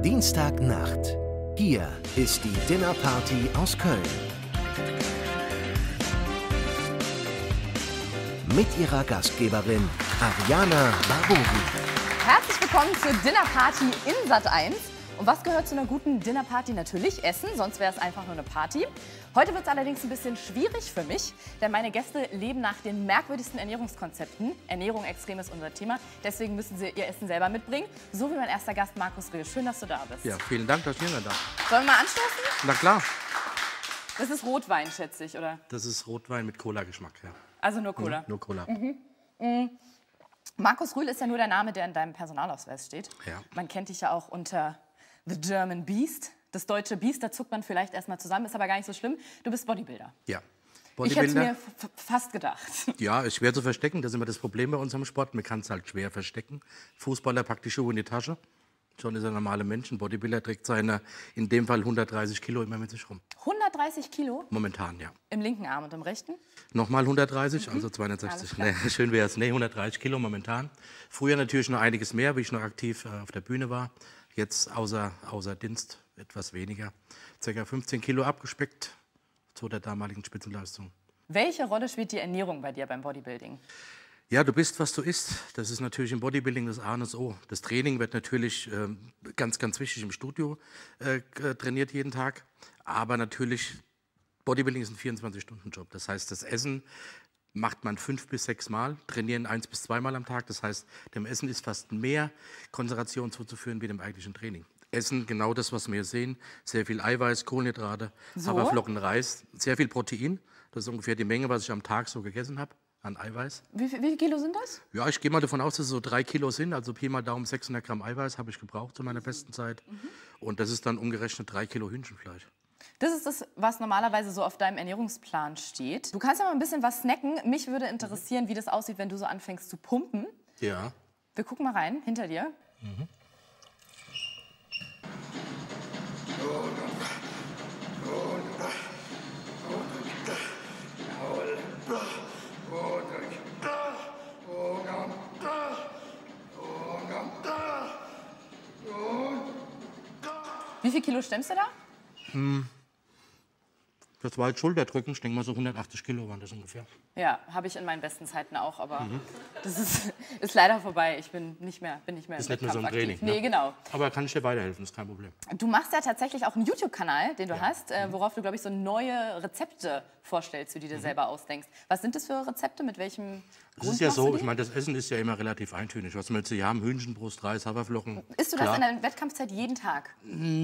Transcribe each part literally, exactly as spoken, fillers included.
Dienstagnacht. Hier ist die Dinnerparty aus Köln. Mit ihrer Gastgeberin Ariana Barbouri. Herzlich willkommen zur Dinnerparty in Sat eins. Und was gehört zu einer guten Dinnerparty? Natürlich Essen, sonst wäre es einfach nur eine Party. Heute wird es allerdings ein bisschen schwierig für mich, denn meine Gäste leben nach den merkwürdigsten Ernährungskonzepten. Ernährung extrem ist unser Thema, deswegen müssen sie ihr Essen selber mitbringen. So wie mein erster Gast, Markus Rühl. Schön, dass du da bist. Ja, vielen Dank, dass ihr da seid. Sollen wir mal anstoßen? Na klar. Das ist Rotwein, schätze ich, oder? Das ist Rotwein mit Cola-Geschmack, ja. Also nur Cola? Mhm, nur Cola. Mhm. Mhm. Markus Rühl ist ja nur der Name, der in deinem Personalausweis steht. Ja. Man kennt dich ja auch unter The German Beast. Das deutsche Biest, da zuckt man vielleicht erstmal zusammen, ist aber gar nicht so schlimm. Du bist Bodybuilder. Ja. Ich hätte es mir fast gedacht. Ja, ist schwer zu verstecken. Das ist immer das Problem bei unserem Sport. Man kann es halt schwer verstecken. Fußballer packt die Schuhe in die Tasche. Schon ist er ein normaler Mensch. Ein Bodybuilder trägt seine, in dem Fall hundertdreißig Kilo immer mit sich rum. hundertdreißig Kilo? Momentan, ja. Im linken Arm und im rechten? Nochmal hundertdreißig, mhm. Also zweihundertsechzig. Nee, schön wäre es. Nee, hundertdreißig Kilo momentan. Früher natürlich noch einiges mehr, wie ich noch aktiv äh, auf der Bühne war. Jetzt außer, außer Dienst etwas weniger. Circa fünfzehn Kilo abgespeckt zu der damaligen Spitzenleistung. Welche Rolle spielt die Ernährung bei dir beim Bodybuilding? Ja, du bist, was du isst. Das ist natürlich im Bodybuilding das A und das O. Das Training wird natürlich äh, ganz, ganz wichtig im Studio äh, trainiert jeden Tag. Aber natürlich, Bodybuilding ist ein vierundzwanzig-Stunden-Job. Das heißt, das Essen macht man fünf bis sechs Mal, trainieren eins bis zweimal am Tag. Das heißt, dem Essen ist fast mehr Konzentration zuzuführen wie dem eigentlichen Training. Essen, genau das, was wir hier sehen. Sehr viel Eiweiß, Kohlenhydrate, so? Haferflocken, Reis, sehr viel Protein. Das ist ungefähr die Menge, was ich am Tag so gegessen habe an Eiweiß. Wie, wie viele Kilo sind das? Ja, ich gehe mal davon aus, dass es so drei Kilo sind. Also Pi mal Daumen, sechshundert Gramm Eiweiß habe ich gebraucht zu meiner besten Zeit. Mhm. Und das ist dann umgerechnet drei Kilo Hühnchenfleisch. Das ist das, was normalerweise so auf deinem Ernährungsplan steht. Du kannst ja mal ein bisschen was snacken. Mich würde interessieren, wie das aussieht, wenn du so anfängst zu pumpen. Ja. Wir gucken mal rein, hinter dir. Mhm. Wie viel Kilo stemmst du da? Hm. Das war halt Schulterdrücken, ich denke mal so hundertachtzig Kilo waren das ungefähr. Ja, habe ich in meinen besten Zeiten auch, aber mhm. das ist, ist leider vorbei. Ich bin nicht mehr, bin nicht mehr im Wettkampf. Ist nicht mehr so ein Training. Ne? Nee, genau. Aber kann ich dir weiterhelfen, ist kein Problem. Du machst ja tatsächlich auch einen YouTube-Kanal, den du ja. hast, äh, worauf du, glaube ich, so neue Rezepte vorstellst, die du dir mhm. selber ausdenkst. Was sind das für Rezepte? Mit welchem Das ist ja so, ich meine, das Essen ist ja immer relativ eintönig. Was wir jetzt hier haben, Hühnchenbrust, Reis, Haferflocken. Isst du klar. das in der Wettkampfzeit jeden Tag?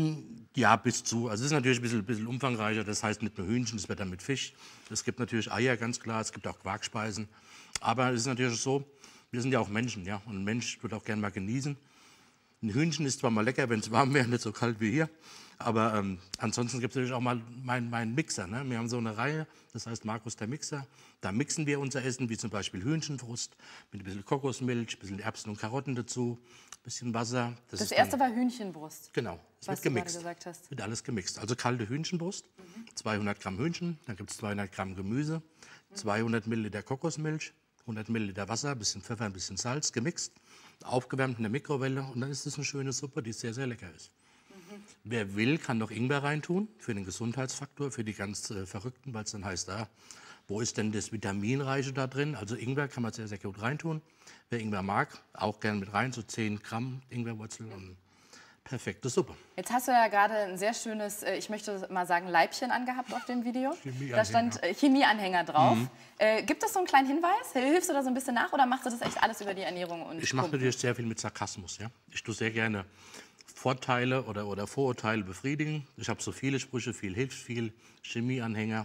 Ja, bis zu. Also es ist natürlich ein bisschen, bisschen umfangreicher. Das heißt nicht nur Hühnchen, das wird dann mit Fisch. Es gibt natürlich Eier, ganz klar. Es gibt auch Quarkspeisen. Aber es ist natürlich so, wir sind ja auch Menschen, ja. Und ein Mensch würde auch gerne mal genießen. Ein Hühnchen ist zwar mal lecker, wenn es warm wäre, nicht so kalt wie hier. Aber ähm, ansonsten gibt es natürlich auch mal meinen mein Mixer. Ne? Wir haben so eine Reihe, das heißt Markus der Mixer. Da mixen wir unser Essen, wie zum Beispiel Hühnchenbrust, mit ein bisschen Kokosmilch, ein bisschen Erbsen und Karotten dazu, ein bisschen Wasser. Das, das erste dann, war Hühnchenbrust. Genau, das wird gemixt. Gesagt hast. Wird alles gemixt. Also kalte Hühnchenbrust, mhm. zweihundert Gramm Hühnchen, dann gibt es zweihundert Gramm Gemüse, mhm. zweihundert Milliliter Kokosmilch, hundert Milliliter Wasser, ein bisschen Pfeffer, ein bisschen Salz, gemixt, aufgewärmt in der Mikrowelle und dann ist es eine schöne Suppe, die sehr, sehr lecker ist. Mhm. Wer will, kann noch Ingwer reintun für den Gesundheitsfaktor, für die ganz äh, Verrückten, weil es dann heißt, ah, wo ist denn das Vitaminreiche da drin? Also Ingwer kann man sehr, sehr gut reintun. Wer Ingwer mag, auch gerne mit rein, so zehn Gramm Ingwerwurzel und perfekte Suppe. Jetzt hast du ja gerade ein sehr schönes, ich möchte mal sagen, Leibchen angehabt auf dem Video. Da stand äh, Chemieanhänger drauf. Mhm. Äh, gibt es so einen kleinen Hinweis? Hilfst du da so ein bisschen nach oder machst du das echt alles über die Ernährung? Und ich mache natürlich sehr viel mit Sarkasmus. Ja? Ich tue sehr gerne Vorteile oder, oder Vorurteile befriedigen. Ich habe so viele Sprüche, viel hilft viel, Chemieanhänger.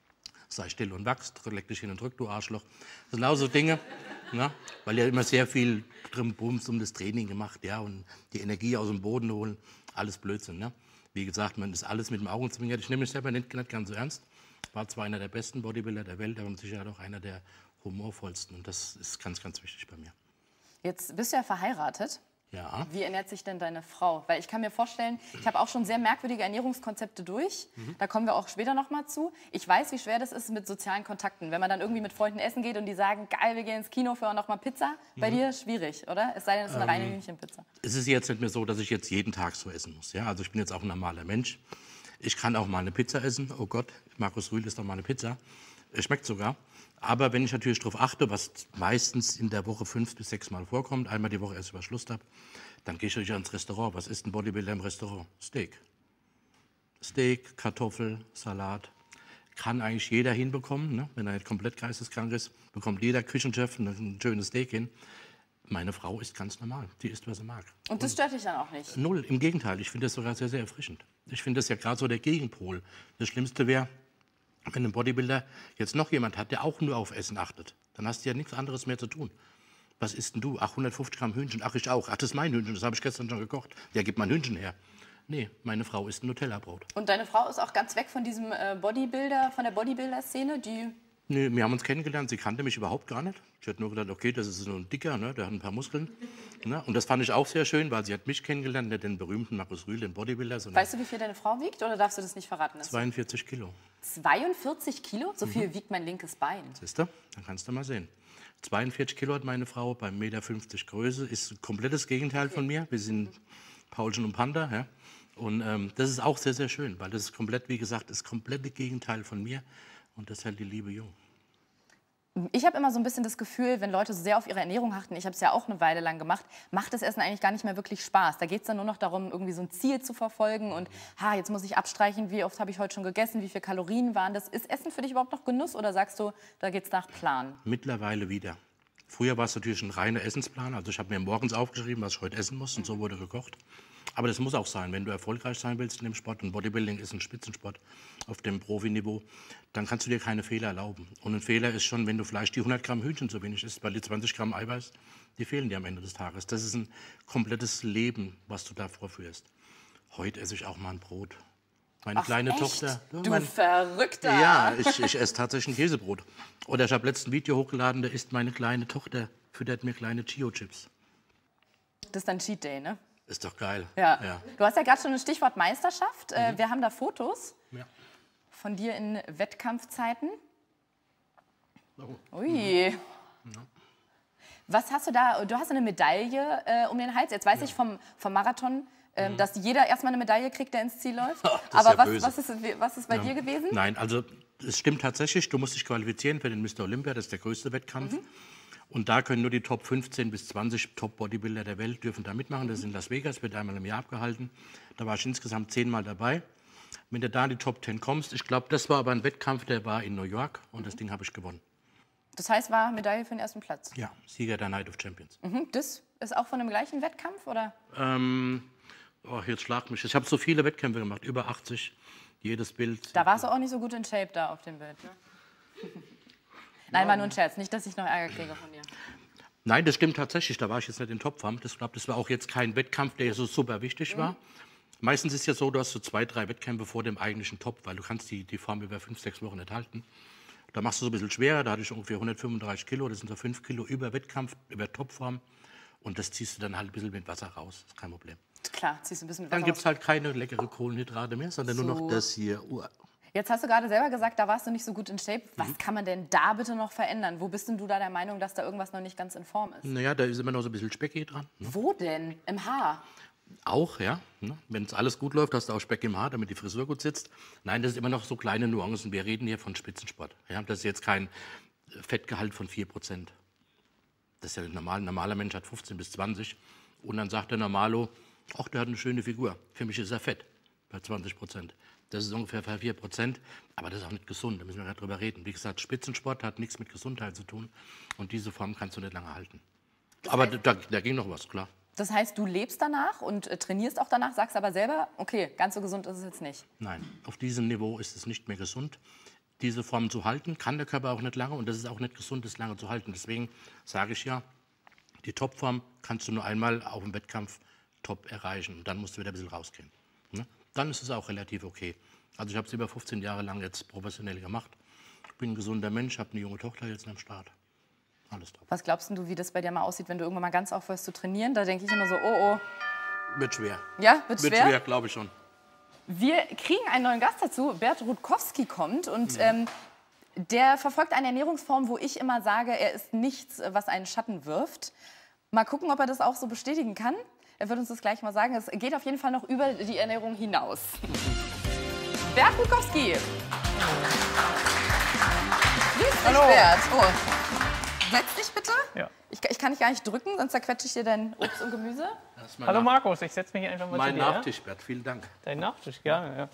Sei still und wachs, leck dich hin und drück, du Arschloch. Das sind auch so Dinge, ne? Weil ja immer sehr viel drin bums um das Training gemacht, ja, und die Energie aus dem Boden holen, alles Blödsinn, ne? Wie gesagt, man ist alles mit dem Augenzwinkern. Ich nehme mich selber nicht, nicht ganz so ernst. War zwar einer der besten Bodybuilder der Welt, aber mit Sicherheit auch einer der humorvollsten. Und das ist ganz, ganz wichtig bei mir. Jetzt bist du ja verheiratet. Ja. Wie ernährt sich denn deine Frau? Weil ich kann mir vorstellen, ich habe auch schon sehr merkwürdige Ernährungskonzepte durch. Mhm. Da kommen wir auch später noch mal zu. Ich weiß, wie schwer das ist mit sozialen Kontakten. Wenn man dann irgendwie mit Freunden essen geht und die sagen, geil, wir gehen ins Kino für noch mal Pizza. Bei mhm. dir schwierig, oder? Es sei denn, es ist eine ähm, reine Hühnchenpizza. Es ist jetzt nicht mehr so, dass ich jetzt jeden Tag so essen muss. Ja? Also ich bin jetzt auch ein normaler Mensch. Ich kann auch mal eine Pizza essen. Oh Gott, Markus Rühl ist doch mal eine Pizza. Es schmeckt sogar. Aber wenn ich natürlich darauf achte, was meistens in der Woche fünf bis sechs Mal vorkommt, einmal die Woche erst überschluss habe, dann gehe ich natürlich ins Restaurant. Was isst ein Bodybuilder im Restaurant? Steak. Steak, Kartoffel, Salat. Kann eigentlich jeder hinbekommen, ne? Wenn er nicht komplett geisteskrank ist, bekommt jeder Küchenchef ein schönes Steak hin. Meine Frau isst ganz normal. Die isst, was sie mag. Und das stört dich dann auch nicht? Null, im Gegenteil. Ich finde das sogar sehr, sehr erfrischend. Ich finde das ja gerade so der Gegenpol. Das Schlimmste wäre, wenn ein Bodybuilder jetzt noch jemand hat, der auch nur auf Essen achtet. Dann hast du ja nichts anderes mehr zu tun. Was isst denn du? Ach, hundertfünfzig Gramm Hühnchen. Ach, ich auch. Ach, das ist mein Hühnchen. Das habe ich gestern schon gekocht. Ja, gib mal ein Hühnchen her. Nee, meine Frau isst ein Nutella-Brot. Und deine Frau ist auch ganz weg von diesem äh, Bodybuilder, von der Bodybuilder-Szene, die... Nee, wir haben uns kennengelernt. Sie kannte mich überhaupt gar nicht. Ich hatte nur gedacht, okay, das ist so ein Dicker, ne? Der hat ein paar Muskeln. Ne? Und das fand ich auch sehr schön, weil sie hat mich kennengelernt, nicht den berühmten Markus Rühl, den Bodybuilder. Weißt du, wie viel deine Frau wiegt oder darfst du das nicht verraten? zweiundvierzig Kilo. zweiundvierzig Kilo? So viel mhm. wiegt mein linkes Bein. Siehst du? Dann kannst du mal sehen. zweiundvierzig Kilo hat meine Frau, bei eins Komma fünfzig Meter Größe, ist ein komplettes Gegenteil von mir. Wir sind Paulchen und Panda. Ja? Und ähm, das ist auch sehr, sehr schön, weil das ist komplett, wie gesagt, das komplette Gegenteil von mir. Und das hält die Liebe jung. Ich habe immer so ein bisschen das Gefühl, wenn Leute so sehr auf ihre Ernährung achten, ich habe es ja auch eine Weile lang gemacht, macht das Essen eigentlich gar nicht mehr wirklich Spaß. Da geht es dann nur noch darum, irgendwie so ein Ziel zu verfolgen und ha, jetzt muss ich abstreichen, wie oft habe ich heute schon gegessen, wie viele Kalorien waren das. Ist Essen für dich überhaupt noch Genuss oder sagst du, da geht es nach Plan? Mittlerweile wieder. Früher war es natürlich ein reiner Essensplan. Also ich habe mir morgens aufgeschrieben, was ich heute essen muss und so wurde gekocht. Aber das muss auch sein, wenn du erfolgreich sein willst in dem Sport, und Bodybuilding ist ein Spitzensport auf dem Profiniveau, dann kannst du dir keine Fehler erlauben. Und ein Fehler ist schon, wenn du vielleicht die hundert Gramm Hühnchen zu wenig isst, weil die zwanzig Gramm Eiweiß, die fehlen dir am Ende des Tages. Das ist ein komplettes Leben, was du da vorführst. Heute esse ich auch mal ein Brot. Meine Ach, kleine echt? Tochter. Ja, du mein, Verrückter! Ja, ich, ich esse tatsächlich ein Käsebrot. Oder ich habe letztens ein Video hochgeladen, da isst meine kleine Tochter, füttert mir kleine Chio-Chips. Das ist dann Cheat Day, ne? Ist doch geil. Ja. Ja. Du hast ja gerade schon ein Stichwort Meisterschaft. Mhm. Wir haben da Fotos ja. von dir in Wettkampfzeiten. Oh. Ui. Ja. Was hast du da? Du hast eine Medaille äh, um den Hals. Jetzt weiß ja. ich vom, vom Marathon, äh, mhm. dass jeder erstmal eine Medaille kriegt, der ins Ziel läuft. Oh, Aber ja was, was, ist, was ist bei ja. dir gewesen? Nein, also es stimmt tatsächlich. Du musst dich qualifizieren für den Mister Olympia. Das ist der größte Wettkampf. Mhm. Und da können nur die Top fünfzehn bis zwanzig Top-Bodybuilder der Welt dürfen da mitmachen. Das ist in Las Vegas, wird einmal im Jahr abgehalten. Da war ich insgesamt zehnmal dabei. Wenn du da in die Top zehn kommst, ich glaube, das war aber ein Wettkampf, der war in New York und das Ding habe ich gewonnen. Das heißt, war Medaille für den ersten Platz? Ja, Sieger der Night of Champions. Mhm. Das ist auch von dem gleichen Wettkampf, oder? Ähm, oh, jetzt schlag mich. Ich habe so viele Wettkämpfe gemacht, über achtzig, jedes Bild. Da warst du auch nicht so gut in Shape da auf dem Bild, ne? Nein, war nur ein Scherz. Nicht, dass ich noch Ärger kriege von dir. Nein, das stimmt tatsächlich. Da war ich jetzt nicht in Topform. Ich glaube, das war auch jetzt kein Wettkampf, der so super wichtig war. Mhm. Meistens ist es ja so, du hast so zwei, drei Wettkämpfe vor dem eigentlichen Top, weil du kannst die, die Form über fünf, sechs Wochen nicht halten. Da machst du so ein bisschen schwerer. Da hatte ich ungefähr hundertfünfunddreißig Kilo. Das sind so fünf Kilo über Wettkampf, über Topform. Und das ziehst du dann halt ein bisschen mit Wasser raus. Das ist kein Problem. Klar, ziehst du ein bisschen mit Wasser Dann gibt es halt keine leckere Kohlenhydrate mehr, sondern so. nur noch das hier. Uh. Jetzt hast du gerade selber gesagt, da warst du nicht so gut in Shape. Was mhm. kann man denn da bitte noch verändern? Wo bist denn du da der Meinung, dass da irgendwas noch nicht ganz in Form ist? Naja, da ist immer noch so ein bisschen Speck hier dran. Ne? Wo denn? Im Haar? Auch, ja. Ne? Wenn es alles gut läuft, hast du auch Speck im Haar, damit die Frisur gut sitzt. Nein, das ist immer noch so kleine Nuancen. Wir reden hier von Spitzensport. Ja? Das ist jetzt kein Fettgehalt von vier Prozent. Das ist ja normal. Ein normaler Mensch hat fünfzehn bis zwanzig. Und dann sagt der Normalo, ach, der hat eine schöne Figur. Für mich ist er fett bei zwanzig Prozent. Das ist ungefähr vier Prozent, aber das ist auch nicht gesund, da müssen wir gerade drüber reden. Wie gesagt, Spitzensport hat nichts mit Gesundheit zu tun und diese Form kannst du nicht lange halten. Das aber heißt, da, da ging noch was, klar. Das heißt, du lebst danach und äh, trainierst auch danach, sagst aber selber, okay, ganz so gesund ist es jetzt nicht. Nein, auf diesem Niveau ist es nicht mehr gesund. Diese Form zu halten, kann der Körper auch nicht lange und das ist auch nicht gesund, das lange zu halten. Deswegen sage ich ja, die Topform kannst du nur einmal auf dem Wettkampf top erreichen und dann musst du wieder ein bisschen rausgehen. Ne? Dann ist es auch relativ okay. Also ich habe es über fünfzehn Jahre lang jetzt professionell gemacht. Ich bin ein gesunder Mensch, habe eine junge Tochter jetzt am Start. Alles top. Was glaubst du, wie das bei dir mal aussieht, wenn du irgendwann mal ganz aufhörst zu trainieren? Da denke ich immer so, oh, oh. Wird schwer. Ja, wird schwer? Wird schwer, glaube ich schon. Wir kriegen einen neuen Gast dazu. Bert Rutkowski kommt und ähm, der verfolgt eine Ernährungsform, wo ich immer sage, er ist nichts, was einen Schatten wirft. Mal gucken, ob er das auch so bestätigen kann. Er wird uns das gleich mal sagen. Es geht auf jeden Fall noch über die Ernährung hinaus. Bert Rutkowski. Grüß dich, Hallo. Bert. Oh. Setz dich bitte. Ja. Ich, ich kann dich gar nicht drücken, sonst zerquetsche ich dir dein Obst und Gemüse. Das ist mein Hallo Nach- Markus, ich setze mich hier einfach mal Mein zu dir. Ja? Nachtisch, Bert. Vielen Dank. Dein Nachtisch, gerne. Ja.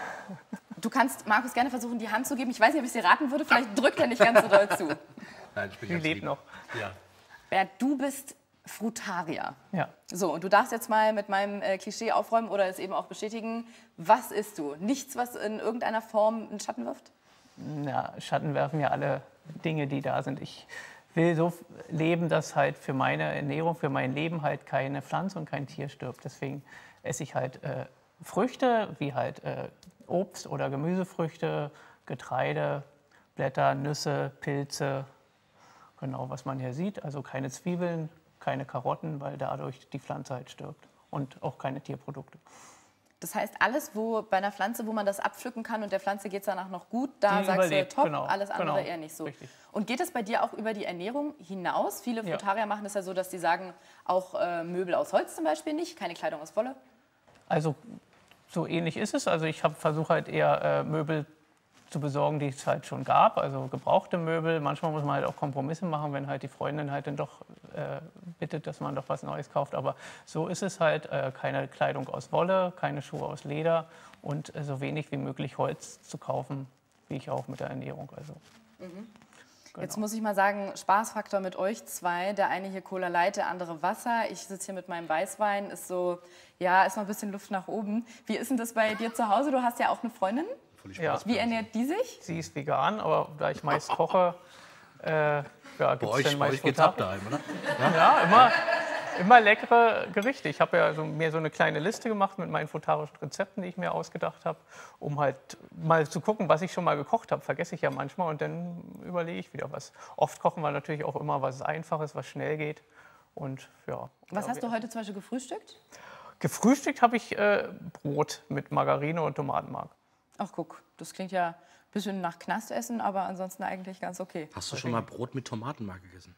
Du kannst Markus gerne versuchen, die Hand zu geben. Ich weiß nicht, ob ich es dir raten würde. Vielleicht drückt er nicht ganz so doll zu. Nein, ich bin Die ganz lebt lieb. noch. Ja. Bert, du bist Frutarier. Ja. So, und du darfst jetzt mal mit meinem äh, Klischee aufräumen oder es eben auch bestätigen. Was isst du? Nichts, was in irgendeiner Form einen Schatten wirft? Na, Schatten werfen ja alle Dinge, die da sind. Ich will so leben, dass halt für meine Ernährung, für mein Leben halt keine Pflanze und kein Tier stirbt. Deswegen esse ich halt äh, Früchte, wie halt äh, Obst oder Gemüsefrüchte, Getreide, Blätter, Nüsse, Pilze, genau, was man hier sieht. Also keine Zwiebeln, keine Karotten, weil dadurch die Pflanze halt stirbt. Und auch keine Tierprodukte. Das heißt, alles, wo bei einer Pflanze, wo man das abpflücken kann und der Pflanze geht es danach noch gut, da Die sagst überlebt, du top, genau, alles andere genau, eher nicht so. richtig. Und geht es bei dir auch über die Ernährung hinaus? Viele Ja. Frutarier machen es ja so, dass sie sagen, auch äh, Möbel aus Holz zum Beispiel nicht, keine Kleidung aus Wolle. Also so ähnlich ist es. Also ich versuche halt eher äh, Möbel zu besorgen, die es halt schon gab, also gebrauchte Möbel. Manchmal muss man halt auch Kompromisse machen, wenn halt die Freundin halt dann doch äh, bittet, dass man doch was Neues kauft. Aber so ist es halt, äh, keine Kleidung aus Wolle, keine Schuhe aus Leder und äh, so wenig wie möglich Holz zu kaufen, wie ich auch mit der Ernährung. Also. Mhm. Genau. Jetzt muss ich mal sagen, Spaßfaktor mit euch zwei. Der eine hier Cola Light, der andere Wasser. Ich sitze hier mit meinem Weißwein. Ist so, ja, ist noch ein bisschen Luft nach oben. Wie ist denn das bei dir zu Hause? Du hast ja auch eine Freundin. Ja. Wie ernährt die sich? Sie ist vegan, aber da ich meist koche, äh, ja, Bei gibt es euch, dann bei meist euch geht's Futter. ab daheim, oder? Ja, immer, immer leckere Gerichte. Ich habe ja so, mir so eine kleine Liste gemacht mit meinen futarischen Rezepten, die ich mir ausgedacht habe, um halt mal zu gucken, was ich schon mal gekocht habe. Vergesse ich ja manchmal und dann überlege ich wieder was. Oft kochen wir natürlich auch immer was Einfaches, was schnell geht. Und, ja, Was hast du heute zum Beispiel gefrühstückt? Gefrühstückt habe ich äh, Brot mit Margarine und Tomatenmark. Ach guck, das klingt ja ein bisschen nach Knastessen, aber ansonsten eigentlich ganz okay. Hast du schon mal Brot mit Tomatenmark gegessen?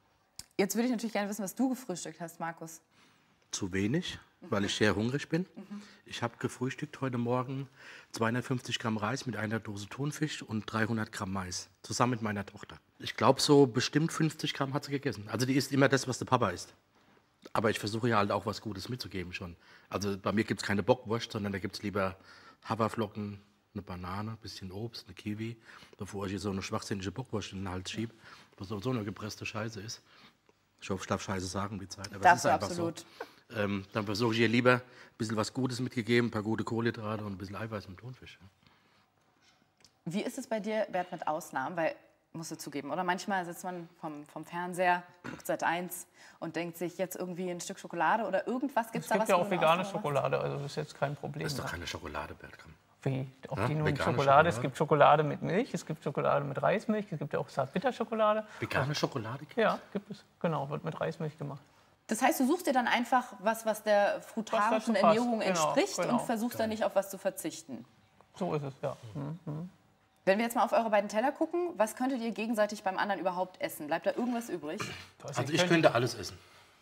Jetzt würde ich natürlich gerne wissen, was du gefrühstückt hast, Markus. Zu wenig, weil ich sehr hungrig bin. Ich habe gefrühstückt heute Morgen zweihundertfünfzig Gramm Reis mit einer Dose Thunfisch und dreihundert Gramm Mais. Zusammen mit meiner Tochter. Ich glaube, so bestimmt fünfzig Gramm hat sie gegessen. Also die isst immer das, was der Papa isst. Aber ich versuche ja halt auch was Gutes mitzugeben schon. Also bei mir gibt es keine Bockwurst, sondern da gibt es lieber Haferflocken, eine Banane, ein bisschen Obst, eine Kiwi, bevor ich hier so eine schwachsinnige Bockwurst in den Hals schiebe, was so eine gepresste Scheiße ist. Ich hoffe, ich darf Scheiße sagen, die Zeit, aber Darfst es ist du einfach absolut. so. Ähm, dann versuche ich hier lieber ein bisschen was Gutes mitgegeben, ein paar gute Kohlenhydrate und ein bisschen Eiweiß im Thunfisch. Ja. Wie ist es bei dir, Bert, mit Ausnahmen? Weil, musst du zugeben, oder manchmal sitzt man vom, vom Fernseher, guckt Sat eins und denkt sich jetzt irgendwie ein Stück Schokolade oder irgendwas. Gibt's Es da gibt was, ja wo auch du eine vegane Ausnahme machst? Schokolade, also das ist jetzt kein Problem. Das ist doch ne? keine Schokolade, Bert. Komm. Wie, ob Ja, die nun vegane Schokolade, es Schokolade. gibt Schokolade mit Milch, es gibt Schokolade mit Reismilch, es gibt ja auch Zartbitterschokolade. Vegane Schokolade? Ja, gibt es, genau, wird mit Reismilch gemacht. Das heißt, du suchst dir dann einfach was, was der frutarischen dazu passt. Ernährung Genau, entspricht genau. und versuchst dann nicht auf was zu verzichten. So ist es, ja. Mhm. Wenn wir jetzt mal auf eure beiden Teller gucken, was könntet ihr gegenseitig beim anderen überhaupt essen? Bleibt da irgendwas übrig? Also ich könnte alles essen.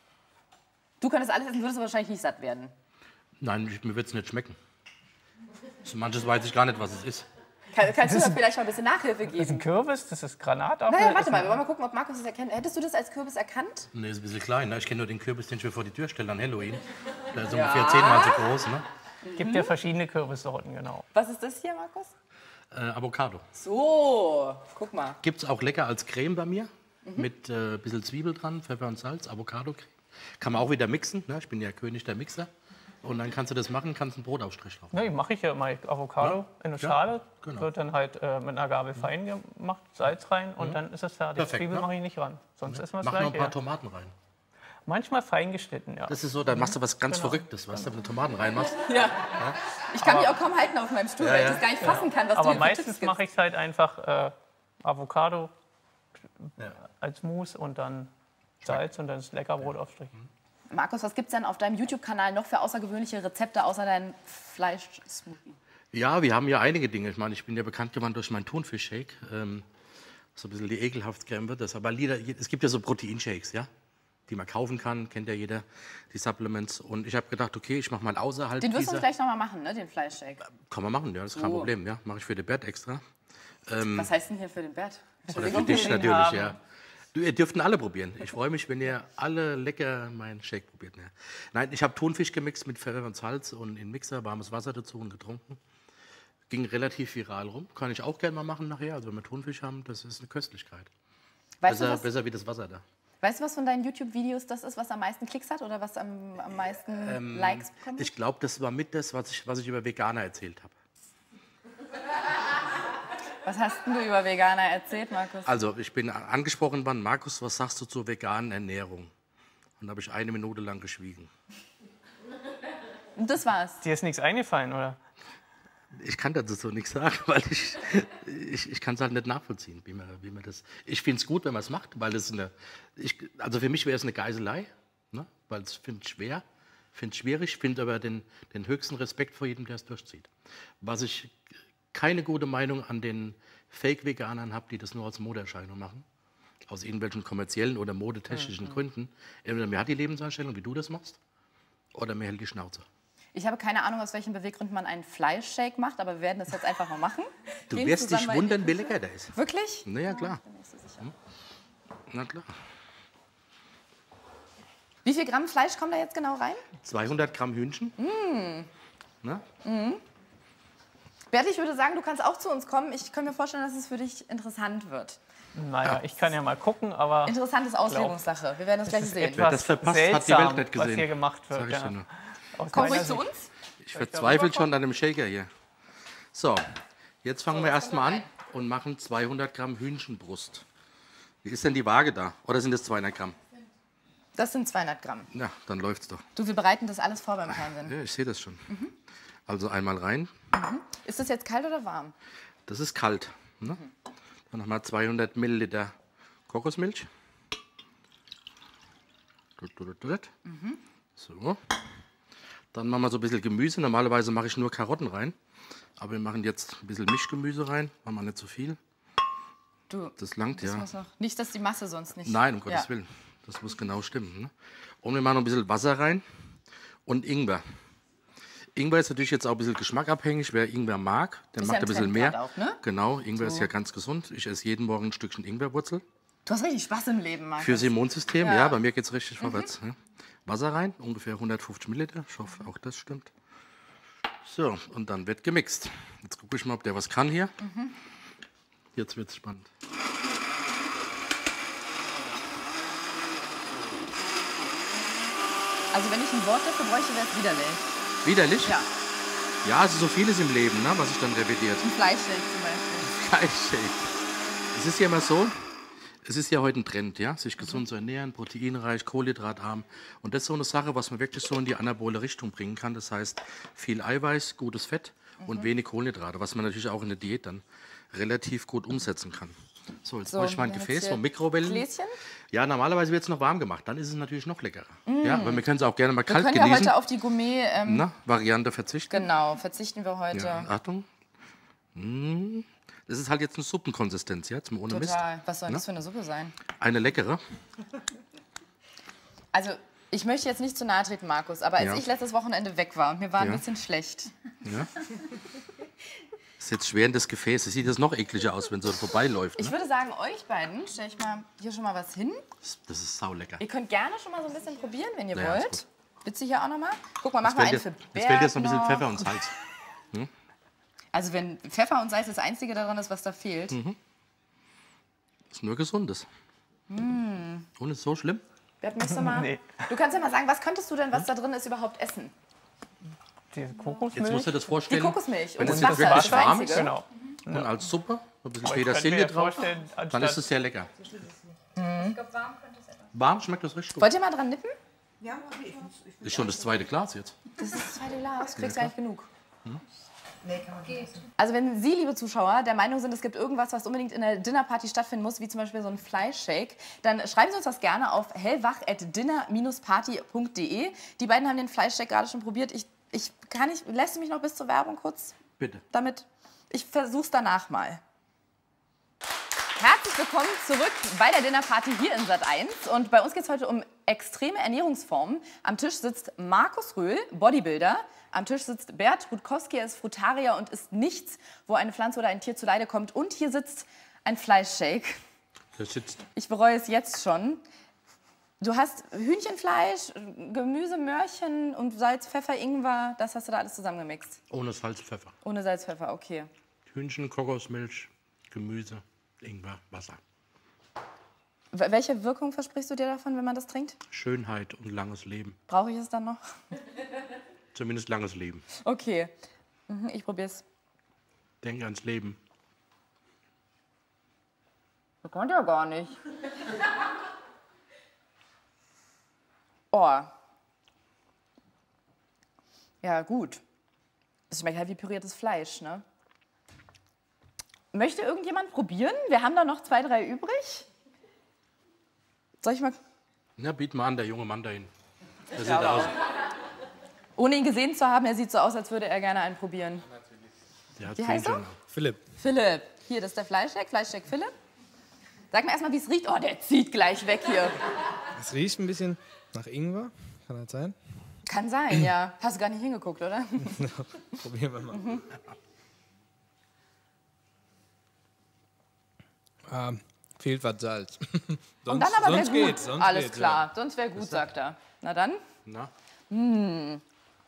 Du könntest alles essen, würdest aber wahrscheinlich nicht satt werden. Nein, ich, mir wird es nicht schmecken. So manches weiß ich gar nicht, was es ist. Kann, kannst du da vielleicht mal ein bisschen Nachhilfe Das ist ein geben? Kürbis, das ist Granatapfel. Naja, das warte ist mal, ein- wir wollen mal gucken, ob Markus das erkennt. Hättest du das als Kürbis erkannt? Nee, ist ein bisschen klein. Ne? Ich kenne nur den Kürbis, den ich mir vor die Tür stelle an Halloween. Der ist ungefähr zehnmal so groß. Ne? gibt ja verschiedene Kürbissorten, genau. Was ist das hier, Markus? Äh, Avocado. So, guck mal. Gibt es auch lecker als Creme bei mir. Mit äh, ein bisschen Zwiebel dran, Pfeffer und Salz, Avocado-Creme. Kann man auch wieder mixen. Ne? Ich bin ja König der Mixer. Und dann kannst du das machen, kannst einen Brotaufstrich drauf. Ne, mache ich ja immer Avocado Ja, in eine ja, Schale, genau. wird dann halt äh, mit einer Gabel fein gemacht, Salz rein und dann ist es fertig. Perfekt, Zwiebel ne? mache ich nicht ran, sonst essen wir es Mach noch gleich. ein paar Ja. Tomaten rein. Manchmal fein geschnitten, ja. Das ist so, dann machst du was ganz Genau. Verrücktes, weißt du, wenn du Tomaten reinmachst. Ja. Ich kann mich auch kaum halten auf meinem Stuhl, Ja, weil ich ja. das gar nicht fassen kann, was du Aber mir für meistens Tipps mache gibst. ich es halt einfach äh, Avocado ja. als Mousse und dann Salz und dann das Leckerbrot-Aufstrich. Markus, was gibt es denn auf deinem YouTube-Kanal noch für außergewöhnliche Rezepte außer deinem Fleisch-Smoothie? Ja, wir haben ja einige Dinge. Ich meine, ich bin ja bekannt geworden durch meinen Thunfisch-Shake. Ähm, so ein bisschen die ekelhaft Creme wird das. Aber Lieder, es gibt ja so Proteinshakes, ja, die man kaufen kann, kennt ja jeder, die Supplements. Und ich habe gedacht, okay, ich mache mal außerhalb Den wirst du dieser... uns gleich noch mal machen, ne, den Fleischshake. Kann man machen, ja, das ist kein Oh. Problem. Ja, mache ich für den Bert extra. Was heißt denn hier für den Bert? Oder für dich natürlich, ja. Du, ihr dürft ihn alle probieren. Ich freue mich, wenn ihr alle lecker meinen Shake probiert. Ja. Nein, ich habe Thunfisch gemixt mit Pfeffer und Salz und in den Mixer, warmes Wasser dazu und getrunken. Ging relativ viral rum. Kann ich auch gerne mal machen nachher. Also wenn wir Thunfisch haben, das ist eine Köstlichkeit. Weißt, Besser, du, was, besser wie das Wasser da. weißt du, was von deinen YouTube-Videos das ist, was am meisten Klicks hat oder was am, am meisten Ähm, Likes bekommt? Ich glaube, das war mit das, was ich, was ich über Veganer erzählt habe. Was hast denn du über Veganer erzählt, Markus? Also, ich bin angesprochen worden, Markus, was sagst du zur veganen Ernährung? Und da habe ich eine Minute lang geschwiegen. Und das war's. Dir ist nichts eingefallen, oder? Ich kann dazu so nichts sagen, weil ich, ich, ich kann es halt nicht nachvollziehen, wie man, wie man das... Ich finde es gut, wenn man es macht, weil es eine... Ich, also für mich wäre es eine Geiselei, ne? Weil es finde ich schwer, finde es schwierig, finde aber den, den höchsten Respekt vor jedem, der es durchzieht. Was ich keine gute Meinung an den Fake-Veganern habe, die das nur als Modeerscheinung machen, aus irgendwelchen kommerziellen oder modetechnischen mhm. Gründen. Entweder mir hat die Lebenseinstellung, wie du das machst, oder mir hält die Schnauze. Ich habe keine Ahnung, aus welchen Beweggründen man einen Fleischshake macht, aber wir werden das jetzt einfach mal machen. Du Gehen wirst dich zusammen wundern, wie lecker der ist. Wirklich? Na ja, klar. Bin ich so sicher. Hm? Na klar. Wie viel Gramm Fleisch kommt da jetzt genau rein? zweihundert Gramm Hühnchen. Mm. Na? Mm. Bert, ich würde sagen, du kannst auch zu uns kommen. Ich kann mir vorstellen, dass es für dich interessant wird. Naja, ich kann ja mal gucken, aber... Interessant ist Auslegungssache. Wir werden das, das gleich sehen. Wer das verpasst, hat die Welt nicht gesehen. Was hier gemacht wird. Sag ich Ja. dir nur. Komm ruhig zu uns. Ich verzweifle schon an dem Shaker hier. So, jetzt fangen So, wir jetzt erst mal kommen an wir und machen zweihundert Gramm Hühnchenbrust. Wie ist denn die Waage da? Oder sind das zweihundert Gramm? Das sind zweihundert Gramm. Ja, dann läuft's doch. Du, wir bereiten das alles vor beim Fernsehen. Ja, ich sehe das schon. Mhm. Also einmal rein. Mhm. Ist das jetzt kalt oder warm? Das ist kalt. Ne? Mhm. Dann nochmal zweihundert Milliliter Kokosmilch. Mhm. So. Dann machen wir so ein bisschen Gemüse. Normalerweise mache ich nur Karotten rein. Aber wir machen jetzt ein bisschen Mischgemüse rein. Machen wir nicht zu viel. Du, das langt, das ja. Muss noch, nicht, dass die Masse sonst nicht... Nein, um Gottes ja. Willen. Das muss genau stimmen. Ne? Und wir machen noch ein bisschen Wasser rein und Ingwer. Ingwer ist natürlich jetzt auch ein bisschen geschmackabhängig. Wer Ingwer mag, der macht ja ein bisschen mehr. Auch, ne? Genau, Ingwer so. ist ja ganz gesund. Ich esse jeden Morgen ein Stückchen Ingwerwurzel. Du hast richtig Spaß im Leben, Markus. Fürs Immunsystem, ja, ja bei mir geht es richtig mhm. vorwärts. Ne? Wasser rein, ungefähr hundertfünfzig Milliliter. Ich hoffe, auch das stimmt. So, und dann wird gemixt. Jetzt gucke ich mal, ob der was kann hier. Mhm. Jetzt wird es spannend. Also wenn ich ein Wort dafür bräuchte, wäre es widerlich. Widerlich? Ja. Ja, es ist so vieles im Leben, ne, was sich dann revidiert. Ein Fleischshake zum Beispiel. Fleischshake. Es ist ja immer so, es ist ja heute ein Trend, ja, sich gesund mhm. zu ernähren, proteinreich, kohlenhydratarm. Und das ist so eine Sache, was man wirklich so in die anabole Richtung bringen kann. Das heißt, viel Eiweiß, gutes Fett mhm. und wenig Kohlenhydrate, was man natürlich auch in der Diät dann relativ gut umsetzen kann. So, jetzt so, brauche ich mein Gefäß, so Mikrowellen. Gläschen? Ja, normalerweise wird es noch warm gemacht, dann ist es natürlich noch leckerer. Mm. Ja, aber wir können es auch gerne mal kalt genießen. Wir können ja heute auf die Gourmet-Variante ähm, verzichten. Genau, verzichten wir heute. Ja, Achtung. Mm. Das ist halt jetzt eine Suppenkonsistenz, jetzt mal ohne Total. Mist. Total. Was soll Na? das für eine Suppe sein? Eine leckere. Also, ich möchte jetzt nicht zu nahe treten, Markus, aber als ja. ich letztes Wochenende weg war und mir war ja. ein bisschen schlecht. Ja. Das ist jetzt schwer in das Gefäß. Das sieht jetzt noch ekliger aus, wenn so vorbeiläuft. Ne? Ich würde sagen, euch beiden stelle ich mal hier schon mal was hin. Das, das ist saulecker. Ihr könnt gerne schon mal so ein bisschen probieren, wenn ihr ja, wollt. Bitte hier auch noch mal. Guck mal, mach mal eine für Bert. Jetzt fehlt jetzt noch ein bisschen Pfeffer und Salz. Hm? Also wenn Pfeffer und Salz das Einzige daran ist, was da fehlt. Mhm. Das ist nur Gesundes. Mm. Und ist so schlimm? Bert, möchtest du mal? Nee. Du kannst ja mal sagen, was könntest du denn, was da drin ist, überhaupt essen? Die Kokosmilch. Jetzt musst du das vorstellen. Die Kokosmilch wenn und das das jetzt Wasser. wirklich warm ist Genau. und als Suppe, ein bisschen Aber Petersilie drauf, dann ist es sehr lecker. Mhm. Ich glaube, warm könnte es etwas. Warm schmeckt das richtig gut. Wollt ihr mal dran nippen? Ja, okay. Das ist schon das zweite Glas jetzt. Das ist das zweite Glas. Du kriegst ja. gar nicht genug. Hm? Nee, kann man nicht. Also wenn Sie, liebe Zuschauer, der Meinung sind, es gibt irgendwas, was unbedingt in der Dinnerparty stattfinden muss, wie zum Beispiel so ein Fleischshake, dann schreiben Sie uns das gerne auf hellwach at dinner dash party punkt de. Die beiden haben den Fleischshake gerade schon probiert. Ich, ich kann nicht, lässt du mich noch bis zur Werbung kurz? Bitte. Damit, ich versuch's danach mal. Herzlich willkommen zurück bei der Dinnerparty hier in Sat eins. Und bei uns geht es heute um extreme Ernährungsformen. Am Tisch sitzt Markus Röhl, Bodybuilder. Am Tisch sitzt Bert Rutkowski, er ist Frutarier und isst nichts, wo eine Pflanze oder ein Tier zu Leide kommt. Und hier sitzt ein Fleischshake. Der sitzt. Ich bereue es jetzt schon. Du hast Hühnchenfleisch, Gemüse, Möhrchen und Salz, Pfeffer, Ingwer. Das hast du da alles zusammengemixt. Ohne Salz, Pfeffer. Ohne Salz, Pfeffer, okay. Hühnchen, Kokosmilch, Gemüse, Ingwer, Wasser. Welche Wirkung versprichst du dir davon, wenn man das trinkt? Schönheit und langes Leben. Brauche ich es dann noch? Zumindest langes Leben. Okay, mhm, ich probier's. Denk ans Leben. Das kommt ja gar nicht. Oh. Ja, gut. Es schmeckt halt wie püriertes Fleisch, ne? Möchte irgendjemand probieren? Wir haben da noch zwei, drei übrig. Soll ich mal... Na, biet mal an, der junge Mann da hinten. Der sieht Ja, aus. Ohne ihn gesehen zu haben, er sieht so aus, als würde er gerne einen probieren. Der hat Wie heißt er? Hühnchen. Philipp. Philipp. Hier, das ist der Fleischshake, Fleischshake Philipp. Sag mir erstmal, wie es riecht. Oh, der zieht gleich weg hier. Es riecht ein bisschen nach Ingwer. Kann das sein? Kann sein, ja. Hast du gar nicht hingeguckt, oder? Probieren wir mal. Mhm. Ähm, fehlt was Salz. sonst, Und dann aber sonst wäre gut. geht's, sonst Alles geht's, klar, ja. sonst wäre gut, sagt er. Na dann. Na? Hm.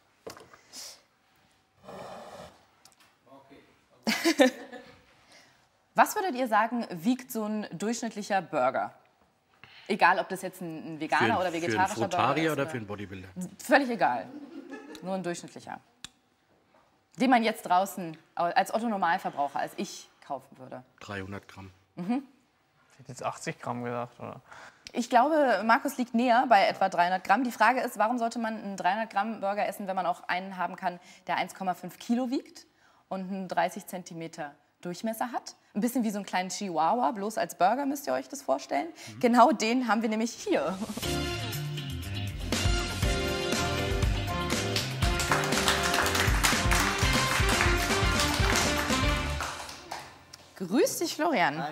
Was würdet ihr sagen, wiegt so ein durchschnittlicher Burger? Egal, ob das jetzt ein, ein veganer Für, oder vegetarischer für einen Burger Frutarier ist. oder für einen Bodybuilder? Völlig egal. Nur ein durchschnittlicher. Den man jetzt draußen als Otto-Normalverbraucher, als ich, kaufen würde. dreihundert Gramm. Mhm. Ich hätte jetzt achtzig Gramm gesagt, oder? Ich glaube, Markus liegt näher bei etwa dreihundert Gramm. Die Frage ist, warum sollte man einen dreihundert Gramm Burger essen, wenn man auch einen haben kann, der eins Komma fünf Kilo wiegt und einen dreißig Zentimeter Durchmesser hat? Ein bisschen wie so einen kleinen Chihuahua, bloß als Burger müsst ihr euch das vorstellen. Mhm. Genau den haben wir nämlich hier. Grüß dich, Florian.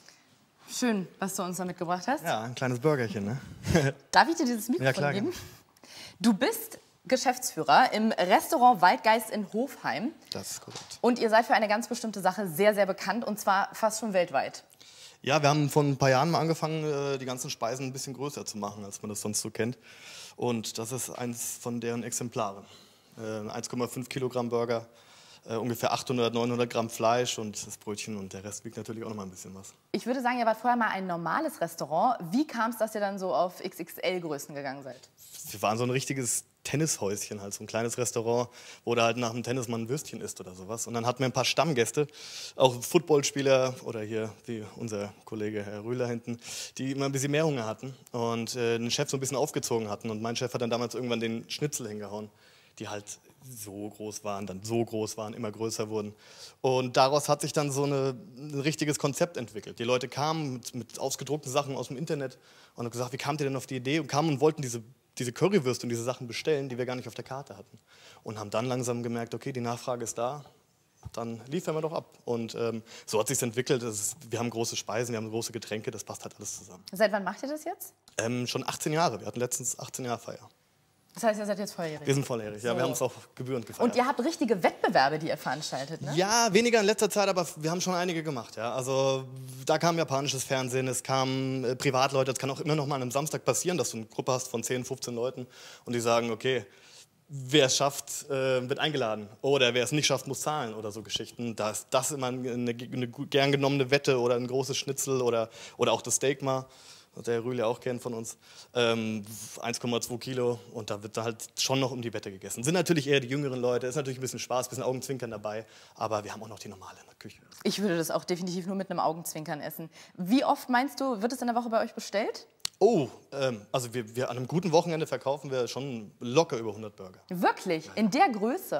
Schön, was du uns da mitgebracht hast. Ja, ein kleines Burgerchen, ne? Darf ich dir dieses Mikrofon Ja, klar, geben? gerne. Du bist Geschäftsführer im Restaurant Waldgeist in Hofheim. Das ist korrekt. Und ihr seid für eine ganz bestimmte Sache sehr, sehr bekannt, und zwar fast schon weltweit. Ja, wir haben vor ein paar Jahren mal angefangen, die ganzen Speisen ein bisschen größer zu machen, als man das sonst so kennt. Und das ist eins von deren Exemplaren. Ein eins Komma fünf Kilogramm Burger, ungefähr achthundert, neunhundert Gramm Fleisch und das Brötchen, und der Rest wiegt natürlich auch noch mal ein bisschen was. Ich würde sagen, ihr wart vorher mal ein normales Restaurant. Wie kam es, dass ihr dann so auf X X L-Größen gegangen seid? Wir waren so ein richtiges Tennishäuschen, halt so ein kleines Restaurant, wo da halt nach dem Tennis man ein Würstchen isst oder sowas. Und dann hatten wir ein paar Stammgäste, auch Footballspieler oder hier wie unser Kollege Herr Rühler hinten, die immer ein bisschen mehr Hunger hatten und äh, den Chef so ein bisschen aufgezogen hatten. Und mein Chef hat dann damals irgendwann den Schnitzel hingehauen, die halt so groß waren, dann so groß waren, immer größer wurden. Und daraus hat sich dann so eine, ein richtiges Konzept entwickelt. Die Leute kamen mit, mit ausgedruckten Sachen aus dem Internet und haben gesagt, wie kamt ihr denn auf die Idee? Und kamen und wollten diese, diese Currywürste und diese Sachen bestellen, die wir gar nicht auf der Karte hatten. Und haben dann langsam gemerkt, okay, die Nachfrage ist da, dann liefern wir doch ab. Und ähm, so hat sich entwickelt. Das ist, wir haben große Speisen, wir haben große Getränke, das passt halt alles zusammen. Seit wann macht ihr das jetzt? Ähm, schon achtzehn Jahre, wir hatten letztens achtzehn Jahre Feier. Das heißt, ihr seid jetzt volljährig? Wir sind volljährig, ja, So. wir haben es auch gebührend gefeiert. Und ihr habt richtige Wettbewerbe, die ihr veranstaltet, ne? Ja, weniger in letzter Zeit, aber wir haben schon einige gemacht. Ja. Also da kam japanisches Fernsehen, es kamen äh, Privatleute. Es kann auch immer noch mal an einem Samstag passieren, dass du eine Gruppe hast von zehn, fünfzehn Leuten und die sagen, okay, wer es schafft, äh, wird eingeladen. Oder wer es nicht schafft, muss zahlen oder so Geschichten. Da ist das immer eine, eine gern genommene Wette oder ein großes Schnitzel oder, oder auch das Steak mal. Der Rühle auch kennt von uns, ähm, eins Komma zwei Kilo, und da wird da halt schon noch um die Wette gegessen. Sind natürlich eher die jüngeren Leute, ist natürlich ein bisschen Spaß, ein bisschen Augenzwinkern dabei, aber wir haben auch noch die normale in der Küche. Ich würde das auch definitiv nur mit einem Augenzwinkern essen. Wie oft, meinst du, wird es in der Woche bei euch bestellt? Oh, ähm, also wir, wir an einem guten Wochenende verkaufen wir schon locker über hundert Burger. Wirklich? In der Größe? Ja.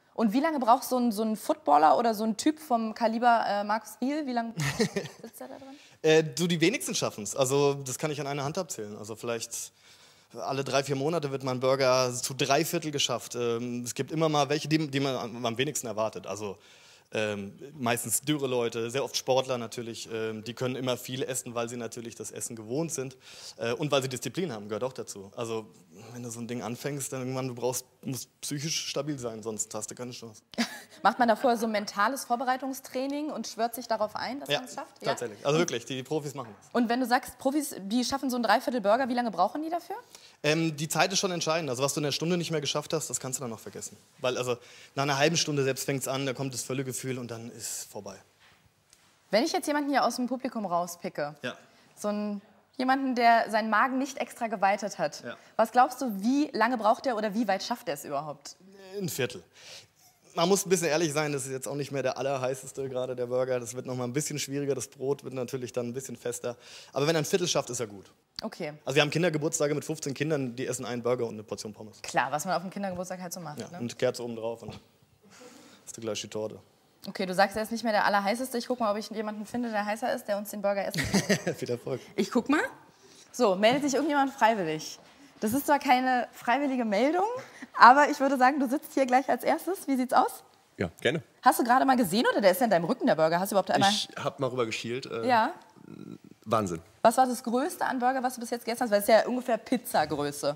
Und wie lange braucht so ein, so ein Footballer oder so ein Typ vom Kaliber äh, Markus Riehl, wie lange sitzt er da drin? Äh, du, die wenigsten schaffen es. Also das kann ich an einer Hand abzählen. Also vielleicht alle drei, vier Monate wird mein Burger zu drei Viertel geschafft. Ähm, es gibt immer mal welche, die, die man am, am wenigsten erwartet. Also ähm, meistens dürre Leute, sehr oft Sportler natürlich. Ähm, die können immer viel essen, weil sie natürlich das Essen gewohnt sind. Äh, und weil sie Disziplin haben, gehört auch dazu. Also wenn du so ein Ding anfängst, dann irgendwann, du brauchst, musst psychisch stabil sein, sonst hast du keine Chance. Macht man da vorher so ein mentales Vorbereitungstraining und schwört sich darauf ein, dass Ja, man es schafft? tatsächlich. Also wirklich, die Profis machen das. Und wenn du sagst, Profis, die schaffen so ein Dreiviertel Burger, wie lange brauchen die dafür? Ähm, die Zeit ist schon entscheidend. Also was du in der Stunde nicht mehr geschafft hast, das kannst du dann noch vergessen. Weil also nach einer halben Stunde selbst fängt es an, da kommt das Völlegefühl und dann ist es vorbei. Wenn ich jetzt jemanden hier aus dem Publikum rauspicke, Ja. so ein, jemanden, der seinen Magen nicht extra geweitet hat, Ja. was glaubst du, wie lange braucht er oder wie weit schafft er es überhaupt? Ein Viertel. Man muss ein bisschen ehrlich sein, das ist jetzt auch nicht mehr der allerheißeste gerade, der Burger. Das wird noch mal ein bisschen schwieriger, das Brot wird natürlich dann ein bisschen fester. Aber wenn er ein Viertel schafft, ist er gut. Okay, Also wir haben Kindergeburtstage mit fünfzehn Kindern, die essen einen Burger und eine Portion Pommes. klar, was man auf dem Kindergeburtstag halt so macht. Ja, Ne? und Kerze oben drauf und hast du gleich die Torte. Okay, du sagst, er ist nicht mehr der allerheißeste. Ich guck mal, ob ich jemanden finde, der heißer ist, der uns den Burger essen kann. Viel Erfolg. Ich guck mal. So, meldet sich irgendjemand freiwillig? Das ist zwar keine freiwillige Meldung, aber ich würde sagen, du sitzt hier gleich als erstes. Wie sieht's aus? Ja, gerne. Hast du gerade mal gesehen oder der ist ja in deinem Rücken, der Burger? Hast du überhaupt einmal... Ich habe mal rüber geschielt. Äh, Ja. Wahnsinn. Was war das Größte an Burger, was du bis jetzt gegessen hast? Weil es ist ja ungefähr Pizzagröße.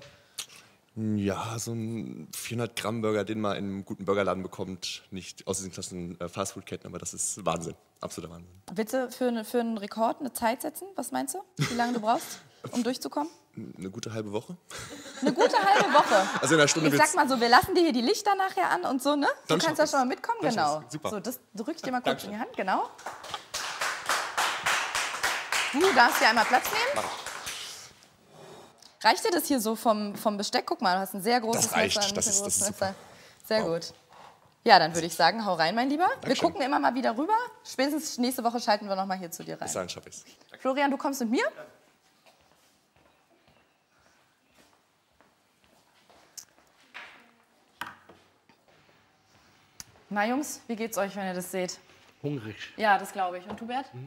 Ja, so ein vierhundert Gramm Burger, den man in einem guten Burgerladen bekommt. Nicht aus diesen klassischen äh, Fastfood-Ketten, aber das ist Wahnsinn. Absoluter Wahnsinn. Willst du für, eine, für einen Rekord eine Zeit setzen? Was meinst du? Wie lange du brauchst, um durchzukommen? Eine gute halbe Woche. Eine gute halbe Woche. Also in einer Stunde Ich sag mal so, wir lassen dir hier die Lichter nachher an und so, ne? Du Dann kannst schaff ja schon mal mitkommen, Dann genau. schaff ich's. Super. So, das drücke ich dir mal kurz Dankeschön. in die Hand, genau. Du darfst hier einmal Platz nehmen. Reicht dir das hier so vom, vom Besteck? Guck mal, du hast ein sehr großes Das reicht. Messer. ein Das ist- mittelgroßes das ist Messer. Sehr gut. Ja, dann würde ich sagen, hau rein, mein Lieber. Wir gucken immer mal wieder rüber. Spätestens nächste Woche schalten wir noch mal hier zu dir rein. Bis dahin schaffe ich's. Florian, du kommst mit mir? Na Jungs, wie geht's euch, wenn ihr das seht? Hungrig. Ja, das glaube ich. Und du, Bert?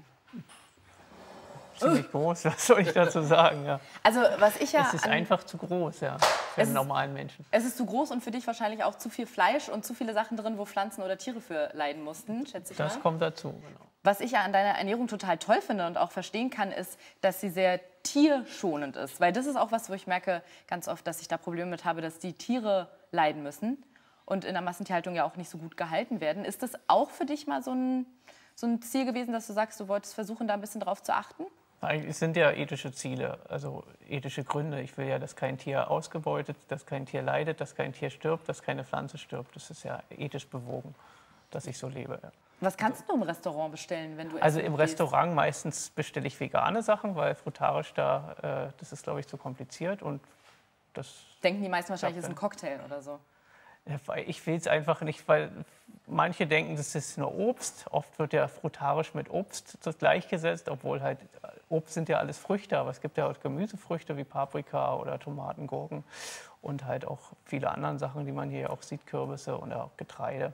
Ziemlich groß, was soll ich dazu sagen? Ja. Also, was ich ja... Es ist an- einfach zu groß, ja, für Es einen ist- normalen Menschen. Es ist zu groß und für dich wahrscheinlich auch zu viel Fleisch und zu viele Sachen drin, wo Pflanzen oder Tiere für leiden mussten, schätze ich Das mal. kommt dazu, genau. Was ich ja an deiner Ernährung total toll finde und auch verstehen kann, ist, dass sie sehr tierschonend ist. Weil das ist auch was, wo ich merke ganz oft, dass ich da Probleme mit habe, dass die Tiere leiden müssen und in der Massentierhaltung ja auch nicht so gut gehalten werden. Ist das auch für dich mal so ein, so ein Ziel gewesen, dass du sagst, du wolltest versuchen, da ein bisschen drauf zu achten? Eigentlich sind ja ethische Ziele, also ethische Gründe. Ich will ja, dass kein Tier ausgebeutet, dass kein Tier leidet, dass kein Tier stirbt, dass keine Pflanze stirbt. Das ist ja ethisch bewogen, dass ich so lebe. Ja. Was kannst du im Restaurant bestellen, wenn du Also essen im gehst? Restaurant meistens bestelle ich vegane Sachen, weil frutarisch da, äh, das ist glaube ich zu kompliziert und das... Denken die meisten wahrscheinlich, es ist ein Ja. Cocktail oder so. Ja, weil ich will es einfach nicht, weil manche denken, das ist nur Obst. Oft wird ja frutarisch mit Obst gleichgesetzt, obwohl halt Obst sind ja alles Früchte, aber es gibt ja auch Gemüsefrüchte wie Paprika oder Tomaten, Gurken und halt auch viele andere Sachen, die man hier auch sieht, Kürbisse und auch Getreide.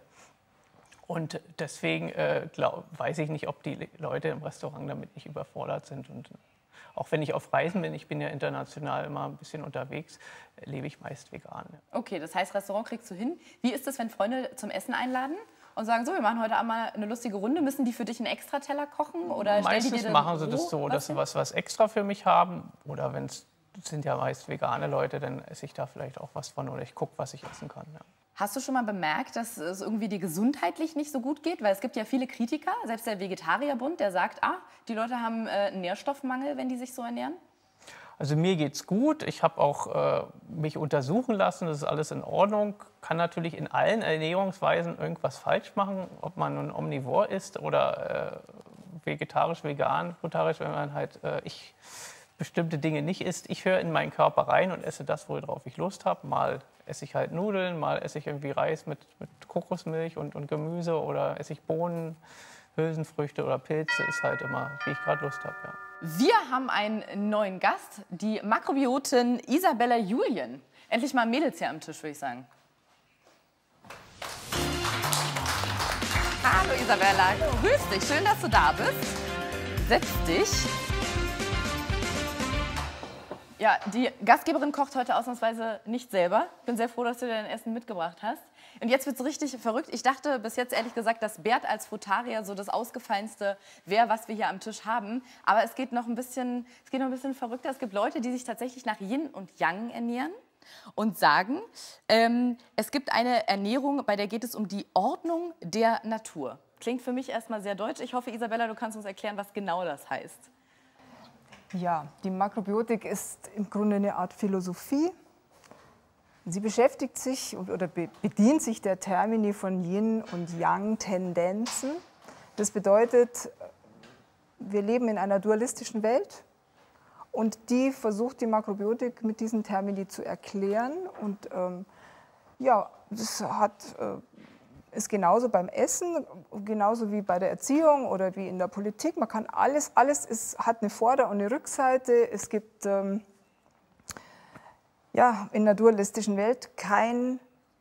Und deswegen äh, glaub, weiß ich nicht, ob die Leute im Restaurant damit nicht überfordert sind. Und auch wenn ich auf Reisen bin, ich bin ja international immer ein bisschen unterwegs, lebe ich meist vegan. Ja. Okay, das heißt, Restaurant kriegst du hin. Wie ist es, wenn Freunde zum Essen einladen und sagen, so, wir machen heute einmal eine lustige Runde. Müssen die für dich einen Extrateller kochen? Oder stellen die dir Meistens dann machen sie roh das so, dass sie hin? was, was extra für mich haben. Oder wenn es sind ja meist vegane Leute, dann esse ich da vielleicht auch was von. Oder ich gucke, was ich essen kann. Ja. Hast du schon mal bemerkt, dass es irgendwie dir gesundheitlich nicht so gut geht? Weil es gibt ja viele Kritiker, selbst der Vegetarierbund, der sagt, ah, die Leute haben äh, einen Nährstoffmangel, wenn die sich so ernähren. Also mir geht's gut. Ich habe auch äh, mich untersuchen lassen. Das ist alles in Ordnung. Kann natürlich in allen Ernährungsweisen irgendwas falsch machen, ob man nun omnivor ist oder äh, vegetarisch, vegan, frutarisch, wenn man halt äh, ich bestimmte Dinge nicht isst. Ich höre in meinen Körper rein und esse das, worauf ich Lust habe. Mal esse ich halt Nudeln, mal esse ich irgendwie Reis mit, mit Kokosmilch und, und Gemüse oder esse ich Bohnen, Hülsenfrüchte oder Pilze. Ist halt immer, wie ich gerade Lust habe. Ja. Wir haben einen neuen Gast, die Makrobiotin Isabella Julien. Endlich mal Mädels hier am Tisch, würde ich sagen. Hallo Isabella, grüß dich, schön, dass du da bist. Setz dich. Ja, die Gastgeberin kocht heute ausnahmsweise nicht selber. Ich bin sehr froh, dass du dir dein Essen mitgebracht hast. Und jetzt wird es richtig verrückt. Ich dachte bis jetzt ehrlich gesagt, dass Bert als Frutarier so das Ausgefallenste wäre, was wir hier am Tisch haben. Aber es geht noch ein bisschen, es geht noch ein bisschen verrückter. Es gibt Leute, die sich tatsächlich nach Yin und Yang ernähren und sagen, ähm, es gibt eine Ernährung, bei der geht es um die Ordnung der Natur. Klingt für mich erstmal sehr deutsch. Ich hoffe, Isabella, du kannst uns erklären, was genau das heißt. Ja, die Makrobiotik ist im Grunde eine Art Philosophie. Sie beschäftigt sich oder bedient sich der Termini von Yin- und Yang-Tendenzen. Das bedeutet, wir leben in einer dualistischen Welt und die versucht die Makrobiotik mit diesen Termini zu erklären. Und ähm, ja, das hat, äh, ist genauso beim Essen, genauso wie bei der Erziehung oder wie in der Politik. Man kann alles, alles ist, hat eine Vorder- und eine Rückseite. Es gibt ähm, ja, in der dualistischen Welt kein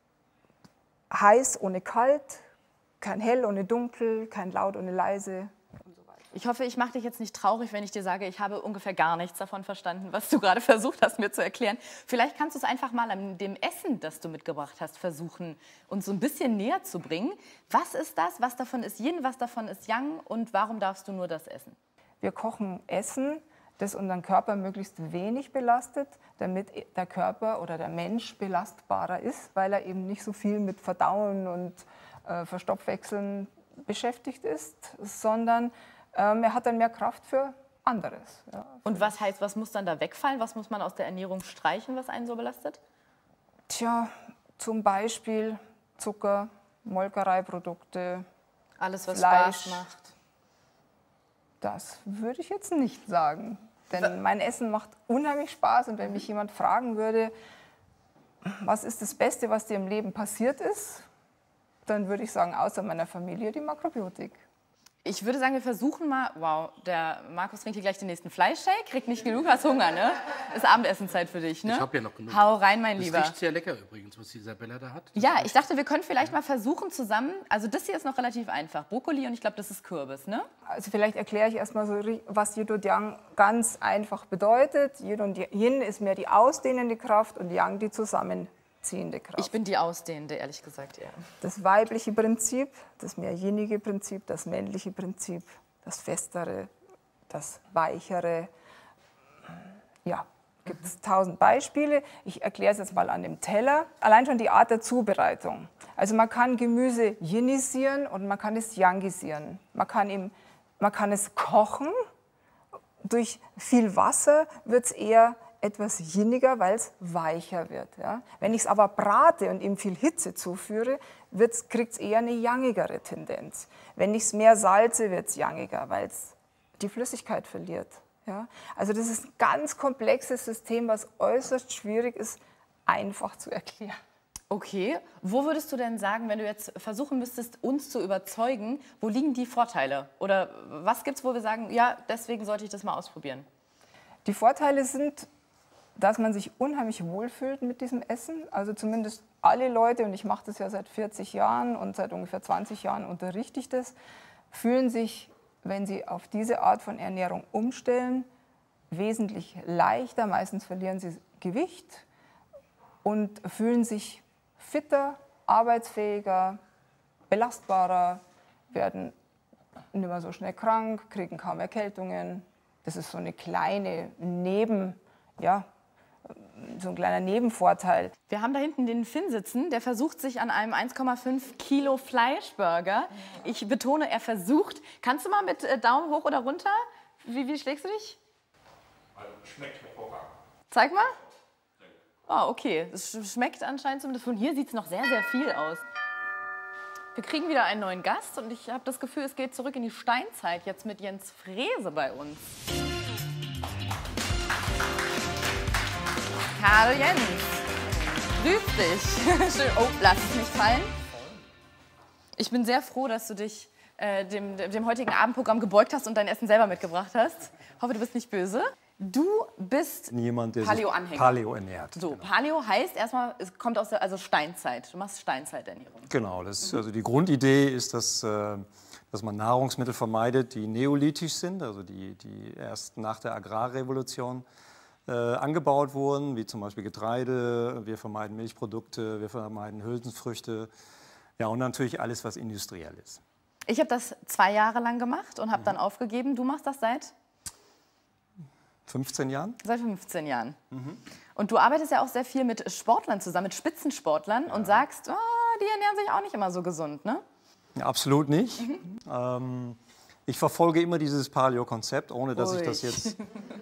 heiß ohne kalt, kein hell ohne dunkel, kein laut ohne leise. Ich hoffe, ich mache dich jetzt nicht traurig, wenn ich dir sage, ich habe ungefähr gar nichts davon verstanden, was du gerade versucht hast, mir zu erklären. Vielleicht kannst du es einfach mal an dem Essen, das du mitgebracht hast, versuchen, uns so ein bisschen näher zu bringen. Was ist das? Was davon ist Yin? Was davon ist Yang? Und warum darfst du nur das essen? Wir kochen Essen, das unseren Körper möglichst wenig belastet, damit der Körper oder der Mensch belastbarer ist, weil er eben nicht so viel mit Verdauen und äh, Verstoffwechseln beschäftigt ist, sondern ähm, er hat dann mehr Kraft für anderes. Ja. Und was heißt, was muss dann da wegfallen? Was muss man aus der Ernährung streichen, was einen so belastet? Tja, zum Beispiel Zucker, Molkereiprodukte, alles, was Fleisch. Spaß macht. Das würde ich jetzt nicht sagen. Denn mein Essen macht unheimlich Spaß. Und wenn mich jemand fragen würde, was ist das Beste, was dir im Leben passiert ist, dann würde ich sagen, außer meiner Familie, die Makrobiotik. Ich würde sagen, wir versuchen mal, wow, der Markus trinkt hier gleich den nächsten Fleischshake, kriegt nicht genug, hast Hunger, ne? Ist Abendessenzeit für dich, ne? Ich habe ja noch genug. Hau rein, mein Lieber. Das riecht sehr lecker übrigens, was die Isabella da hat. Das ja, ich dachte, wir können vielleicht mal versuchen zusammen, also das hier ist noch relativ einfach, Brokkoli und ich glaube, das ist Kürbis, ne? Also vielleicht erkläre ich erstmal so, was Yin und Yang ganz einfach bedeutet. Yin und Yin ist mehr die ausdehnende Kraft und Yang die zusammenziehende Kraft. Ich bin die ausdehnende, ehrlich gesagt, ja. Das weibliche Prinzip, das mehr yinnige Prinzip, das männliche Prinzip, das festere, das weichere. Ja, gibt es tausend Beispiele. Ich erkläre es jetzt mal an dem Teller. Allein schon die Art der Zubereitung. Also man kann Gemüse yinnisieren und man kann es yangisieren. Man kann, ihm, man kann es kochen. Durch viel Wasser wird es eher etwas yinniger, weil es weicher wird. Ja? Wenn ich es aber brate und ihm viel Hitze zuführe, kriegt es eher eine yangigere Tendenz. Wenn ich es mehr salze, wird es yangiger, weil es die Flüssigkeit verliert. Ja? Also das ist ein ganz komplexes System, was äußerst schwierig ist, einfach zu erklären. Okay, wo würdest du denn sagen, wenn du jetzt versuchen müsstest, uns zu überzeugen, wo liegen die Vorteile? Oder was gibt es, wo wir sagen, ja, deswegen sollte ich das mal ausprobieren? Die Vorteile sind, dass man sich unheimlich wohlfühlt mit diesem Essen. Also zumindest alle Leute, und ich mache das ja seit vierzig Jahren und seit ungefähr zwanzig Jahren unterrichte ich das, fühlen sich, wenn sie auf diese Art von Ernährung umstellen, wesentlich leichter. Meistens verlieren sie Gewicht und fühlen sich fitter, arbeitsfähiger, belastbarer, werden nicht mehr so schnell krank, kriegen kaum Erkältungen. Das ist so eine kleine Neben, ja, so ein kleiner Nebenvorteil. Wir haben da hinten den Finn sitzen, der versucht sich an einem eins Komma fünf Kilo Fleischburger. Ich betone, er versucht. Kannst du mal mit äh, Daumen hoch oder runter? Wie, wie schlägst du dich? Schmeckt hervorragend. Zeig mal. Oh, okay. Es schmeckt anscheinend zumindest. Von hier sieht es noch sehr, sehr viel aus. Wir kriegen wieder einen neuen Gast und ich habe das Gefühl, es geht zurück in die Steinzeit, jetzt mit Jens Frese bei uns. Hallo Jens, grüß dich. Schön. Oh, lass es nicht fallen. Ich bin sehr froh, dass du dich äh, dem, dem heutigen Abendprogramm gebeugt hast und dein Essen selber mitgebracht hast. Ich hoffe, du bist nicht böse. Du bist Jemand, der Paleo-Anhänger. sich Paleo ernährt. So, genau. Paleo heißt erstmal, es kommt aus der also Steinzeit. Du machst Steinzeiternährung. Genau, das ist, also die Grundidee ist, dass, äh, dass man Nahrungsmittel vermeidet, die neolithisch sind, also die, die erst nach der Agrarrevolution äh, angebaut wurden, wie zum Beispiel Getreide. Wir vermeiden Milchprodukte, wir vermeiden Hülsenfrüchte. Ja, und natürlich alles, was industriell ist. Ich habe das zwei Jahre lang gemacht und habe mhm. dann aufgegeben. Du machst das seit? fünfzehn Jahren? Seit fünfzehn Jahren. Mhm. Und du arbeitest ja auch sehr viel mit Sportlern zusammen, mit Spitzensportlern ja. und sagst, oh, die ernähren sich auch nicht immer so gesund, ne? Ja, absolut nicht. Mhm. Ähm, ich verfolge immer dieses Paleo-Konzept, ohne dass Ui. ich das jetzt,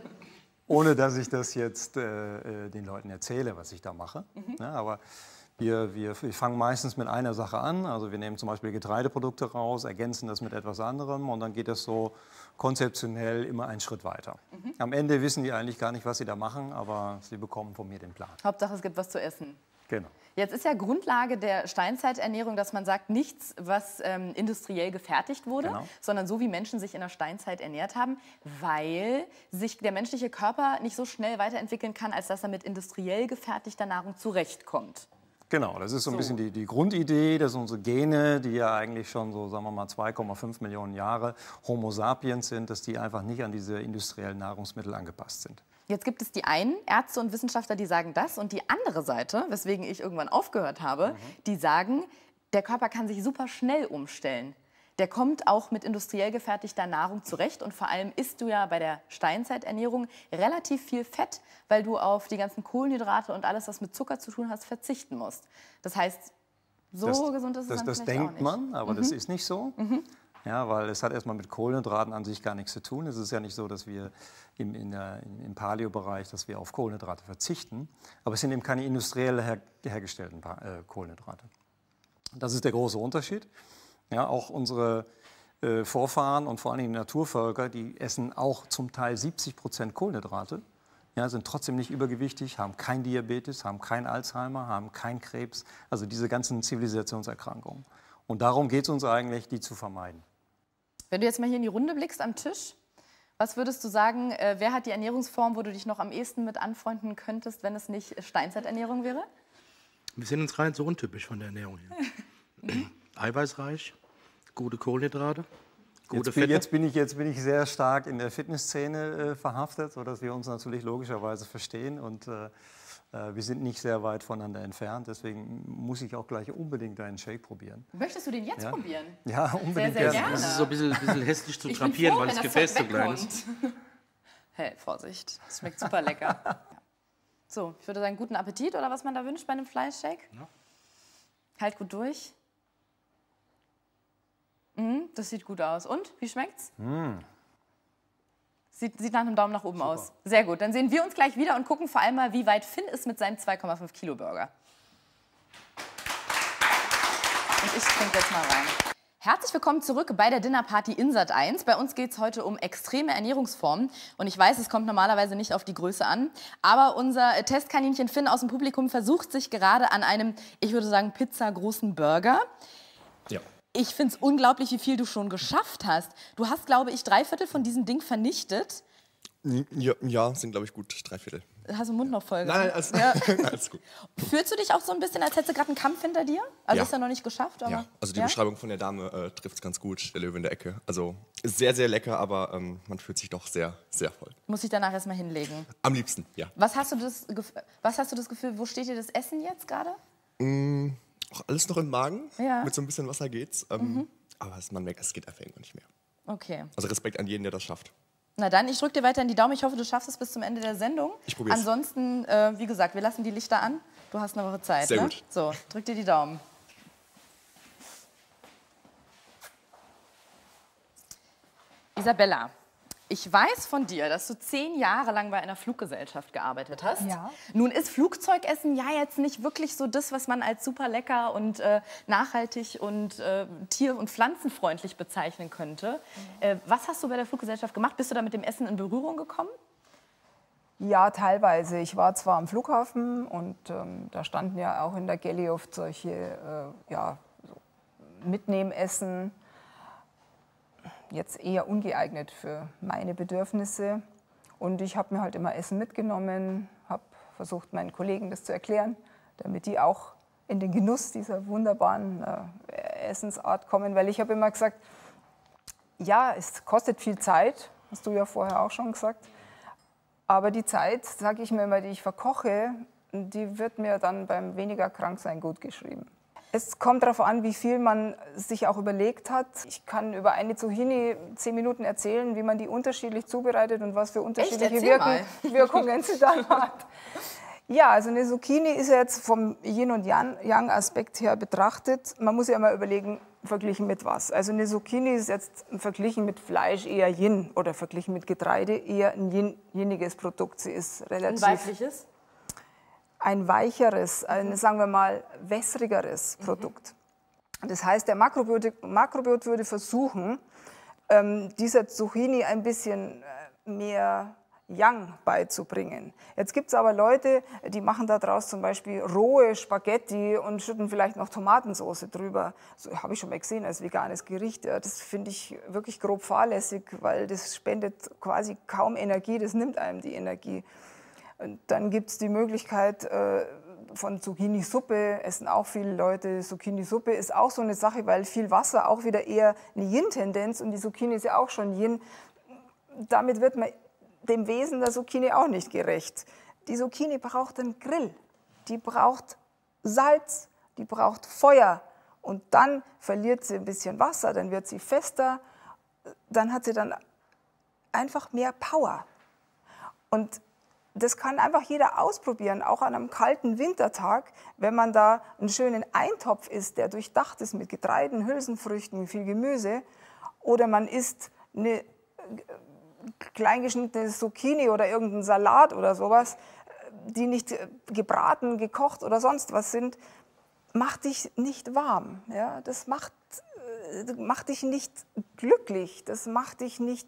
ohne dass ich das jetzt äh, den Leuten erzähle, was ich da mache. Mhm. Ja, aber wir, wir, wir fangen meistens mit einer Sache an. Also wir nehmen zum Beispiel Getreideprodukte raus, ergänzen das mit etwas anderem und dann geht das so konzeptionell immer einen Schritt weiter. Mhm. Am Ende wissen die eigentlich gar nicht, was sie da machen, aber sie bekommen von mir den Plan. Hauptsache, es gibt was zu essen. Genau. Jetzt ist ja Grundlage der Steinzeiternährung, dass man sagt, nichts, was ähm, industriell gefertigt wurde, genau. sondern so, wie Menschen sich in der Steinzeit ernährt haben, weil sich der menschliche Körper nicht so schnell weiterentwickeln kann, als dass er mit industriell gefertigter Nahrung zurechtkommt. Genau, das ist so ein So. bisschen die, die Grundidee, dass unsere Gene, die ja eigentlich schon so, sagen wir mal, zwei Komma fünf Millionen Jahre Homo sapiens sind, dass die einfach nicht an diese industriellen Nahrungsmittel angepasst sind. Jetzt gibt es die einen Ärzte und Wissenschaftler, die sagen das, und die andere Seite, weswegen ich irgendwann aufgehört habe, mhm. die sagen, der Körper kann sich super schnell umstellen. Der kommt auch mit industriell gefertigter Nahrung zurecht und vor allem isst du ja bei der Steinzeiternährung relativ viel Fett, weil du auf die ganzen Kohlenhydrate und alles, was mit Zucker zu tun hast, verzichten musst. Das heißt, so das, gesund ist es das, dann das vielleicht auch denkt nicht. man, aber Mhm. das ist nicht so. Mhm. Ja, weil es hat erstmal mit Kohlenhydraten an sich gar nichts zu tun. Es ist ja nicht so, dass wir im, in der, im Paleo-Bereich, dass wir auf Kohlenhydrate verzichten. Aber es sind eben keine industriell her, hergestellten äh, Kohlenhydrate. Das ist der große Unterschied. Ja, auch unsere äh, Vorfahren und vor allem die Naturvölker, die essen auch zum Teil siebzig Prozent Kohlenhydrate, ja, sind trotzdem nicht übergewichtig, haben kein Diabetes, haben kein Alzheimer, haben kein Krebs, also diese ganzen Zivilisationserkrankungen. Und darum geht es uns eigentlich, die zu vermeiden. Wenn du jetzt mal hier in die Runde blickst am Tisch, was würdest du sagen, äh, wer hat die Ernährungsform, wo du dich noch am ehesten mit anfreunden könntest, wenn es nicht Steinzeiternährung wäre? Wir sind uns gar nicht so untypisch von der Ernährung hier. Eiweißreich, gute Kohlenhydrate, gute jetzt bin, Fette. Jetzt bin, ich, jetzt bin ich sehr stark in der Fitnessszene äh, verhaftet, sodass wir uns natürlich logischerweise verstehen. Und äh, wir sind nicht sehr weit voneinander entfernt. Deswegen muss ich auch gleich unbedingt deinen Shake probieren. Möchtest du den jetzt ja? probieren? Ja, unbedingt. Sehr, sehr gerne. gerne. Das ist so ein bisschen, bisschen hässlich zu Ich drapieren, froh, weil das wenn Gefäß Fett so klein ist. wegkommt. Hey, Vorsicht, das schmeckt super lecker. So, ich würde sagen, guten Appetit oder was man da wünscht bei einem Fleischshake. Ja. Halt gut durch. Mm, das sieht gut aus. Und, wie schmeckt's? Mm. Sieht, sieht nach einem Daumen nach oben Super. aus. Sehr gut. Dann sehen wir uns gleich wieder und gucken vor allem mal, wie weit Finn ist mit seinem zwei Komma fünf Kilo Burger. Und ich trinke jetzt mal rein. Herzlich willkommen zurück bei der Dinnerparty in Sat eins. Bei uns geht es heute um extreme Ernährungsformen. Und ich weiß, es kommt normalerweise nicht auf die Größe an. Aber unser Testkaninchen Finn aus dem Publikum versucht sich gerade an einem, ich würde sagen, pizzagroßen Burger. Ja. Ich finde es unglaublich, wie viel du schon geschafft hast. Du hast, glaube ich, drei Viertel von diesem Ding vernichtet. Ja, ja sind, glaube ich, gut drei Viertel. Hast du den Mund noch voll? Nein, nein, alles, ja. alles gut. Fühlst du dich auch so ein bisschen, als hättest du gerade einen Kampf hinter dir? Also ja. ist ja noch nicht geschafft, aber... Ja, also die ja? Beschreibung von der Dame äh, trifft es ganz gut, der Löwe in der Ecke. Also ist sehr, sehr lecker, aber ähm, man fühlt sich doch sehr, sehr voll. Muss ich danach erstmal hinlegen? Am liebsten, ja. Was hast du das, was hast du das Gefühl, wo steht dir das Essen jetzt gerade? Mm, auch alles noch im Magen, ja. mit so ein bisschen Wasser geht's. Ähm, mhm. Aber es, man merkt, es geht einfach irgendwann nicht mehr. Okay. Also Respekt an jeden, der das schafft. Na dann, ich drücke dir weiter in die Daumen. Ich hoffe, du schaffst es bis zum Ende der Sendung. Ich probier's. Ansonsten, äh, wie gesagt, wir lassen die Lichter an. Du hast eine Woche Zeit. Sehr ne? gut. So, drück dir die Daumen. Isabella, ich weiß von dir, dass du zehn Jahre lang bei einer Fluggesellschaft gearbeitet hast. Ja. Nun ist Flugzeugessen ja jetzt nicht wirklich so das, was man als super lecker und äh, nachhaltig und äh, tier- und pflanzenfreundlich bezeichnen könnte. Mhm. Äh, was hast du bei der Fluggesellschaft gemacht? Bist du da mit dem Essen in Berührung gekommen? Ja, teilweise. Ich war zwar am Flughafen und ähm, da standen ja auch in der Galley oft solche äh, ja, so Mitnehmessen. Jetzt eher ungeeignet für meine Bedürfnisse. Und ich habe mir halt immer Essen mitgenommen, habe versucht, meinen Kollegen das zu erklären, damit die auch in den Genuss dieser wunderbaren äh, Essensart kommen. Weil ich habe immer gesagt, ja, es kostet viel Zeit, hast du ja vorher auch schon gesagt. Aber die Zeit, sage ich mir immer, die ich verkoche, die wird mir dann beim weniger Kranksein gut geschrieben. Es kommt darauf an, wie viel man sich auch überlegt hat. Ich kann über eine Zucchini zehn Minuten erzählen, wie man die unterschiedlich zubereitet und was für unterschiedliche Wirken, Wirkungen sie dann hat. Ja, also eine Zucchini ist ja jetzt vom Yin- und Yang-Aspekt her betrachtet. Man muss ja immer überlegen, verglichen mit was. Also eine Zucchini ist jetzt verglichen mit Fleisch eher Yin oder verglichen mit Getreide eher ein Yin, yiniges Produkt. Sie ist relativ... Ein weibliches? Ein weicheres, ein, sagen wir mal, wässrigeres Produkt. Das heißt, der Makrobiot, Makrobiot würde versuchen, ähm, dieser Zucchini ein bisschen mehr Yang beizubringen. Jetzt gibt es aber Leute, die machen daraus zum Beispiel rohe Spaghetti und schütten vielleicht noch Tomatensauce drüber. So habe ich schon mal gesehen als veganes Gericht. Ja, das finde ich wirklich grob fahrlässig, weil das spendet quasi kaum Energie, das nimmt einem die Energie. Und dann gibt es die Möglichkeit äh, von Zucchini-Suppe, essen auch viele Leute. Zucchini-Suppe ist auch so eine Sache, weil viel Wasser auch wieder eher eine Yin-Tendenz und die Zucchini ist ja auch schon Yin. Damit wird man dem Wesen der Zucchini auch nicht gerecht. Die Zucchini braucht einen Grill, die braucht Salz, die braucht Feuer und dann verliert sie ein bisschen Wasser, dann wird sie fester, dann hat sie dann einfach mehr Power. Und das kann einfach jeder ausprobieren, auch an einem kalten Wintertag, wenn man da einen schönen Eintopf isst, der durchdacht ist mit Getreiden, Hülsenfrüchten, viel Gemüse, oder man isst eine kleingeschnittene Zucchini oder irgendeinen Salat oder sowas, die nicht gebraten, gekocht oder sonst was sind, macht dich nicht warm. Ja? Das macht, macht dich nicht glücklich, das macht dich nicht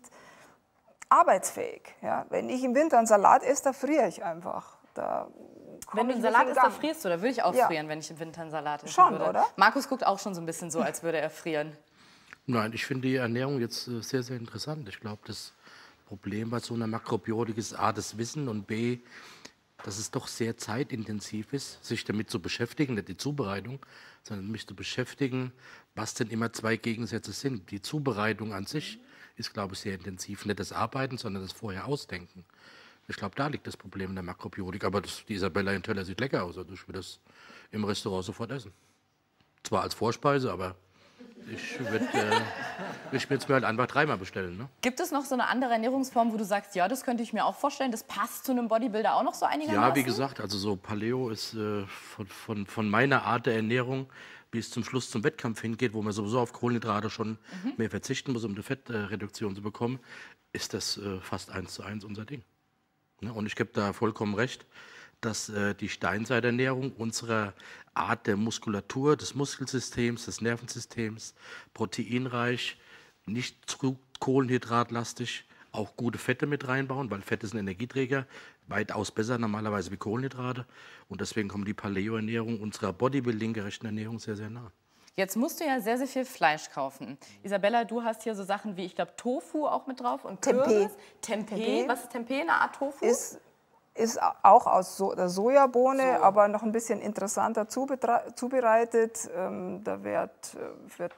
arbeitsfähig. Ja? Wenn ich im Winter einen Salat esse, da friere ich einfach. Da wenn du einen Salat isst, da frierst du. Da würde ich auch ja. frieren, wenn ich im Winter einen Salat essen schon, würde. Oder? Markus guckt auch schon so ein bisschen so, als würde er frieren. Nein, ich finde die Ernährung jetzt sehr, sehr interessant. Ich glaube, das Problem bei so einer Makrobiotik ist A, das Wissen und B, dass es doch sehr zeitintensiv ist, sich damit zu beschäftigen, nicht die Zubereitung, sondern mich zu beschäftigen, was denn immer zwei Gegensätze sind. Die Zubereitung an sich ist, glaube ich, sehr intensiv. Nicht das Arbeiten, sondern das vorher Ausdenken. Ich glaube, da liegt das Problem in der Makrobiotik. Aber das, die Isabella in Teller sieht lecker aus. Also ich würde das im Restaurant sofort essen. Zwar als Vorspeise, aber ich würde äh, ich es mir halt einfach dreimal bestellen. Ne? Gibt es noch so eine andere Ernährungsform, wo du sagst, ja, das könnte ich mir auch vorstellen, das passt zu einem Bodybuilder auch noch so einigermaßen? Ja, wie gesagt, also so Paleo ist äh, von, von, von meiner Art der Ernährung, wie es zum Schluss zum Wettkampf hingeht, wo man sowieso auf Kohlenhydrate schon mhm. mehr verzichten muss, um eine Fettreduktion zu bekommen, ist das äh, fast eins zu eins unser Ding. Ne? Und ich gebe da vollkommen recht, dass äh, die Steinzeiternährung unserer Art der Muskulatur, des Muskelsystems, des Nervensystems, proteinreich, nicht zu kohlenhydratlastig, auch gute Fette mit reinbauen, weil Fette sind Energieträger, weitaus besser normalerweise wie Kohlenhydrate. Und deswegen kommt die Paleo-Ernährung unserer Bodybuilding-gerechten Ernährung sehr, sehr nah. Jetzt musst du ja sehr, sehr viel Fleisch kaufen. Isabella, du hast hier so Sachen wie, ich glaube, Tofu auch mit drauf und Tempeh. Tempeh. Tempeh. Was ist Tempeh? Eine Art Tofu? Ist Ist auch aus so der Sojabohne, so. aber noch ein bisschen interessanter zubereitet. Ähm, da wird, wird,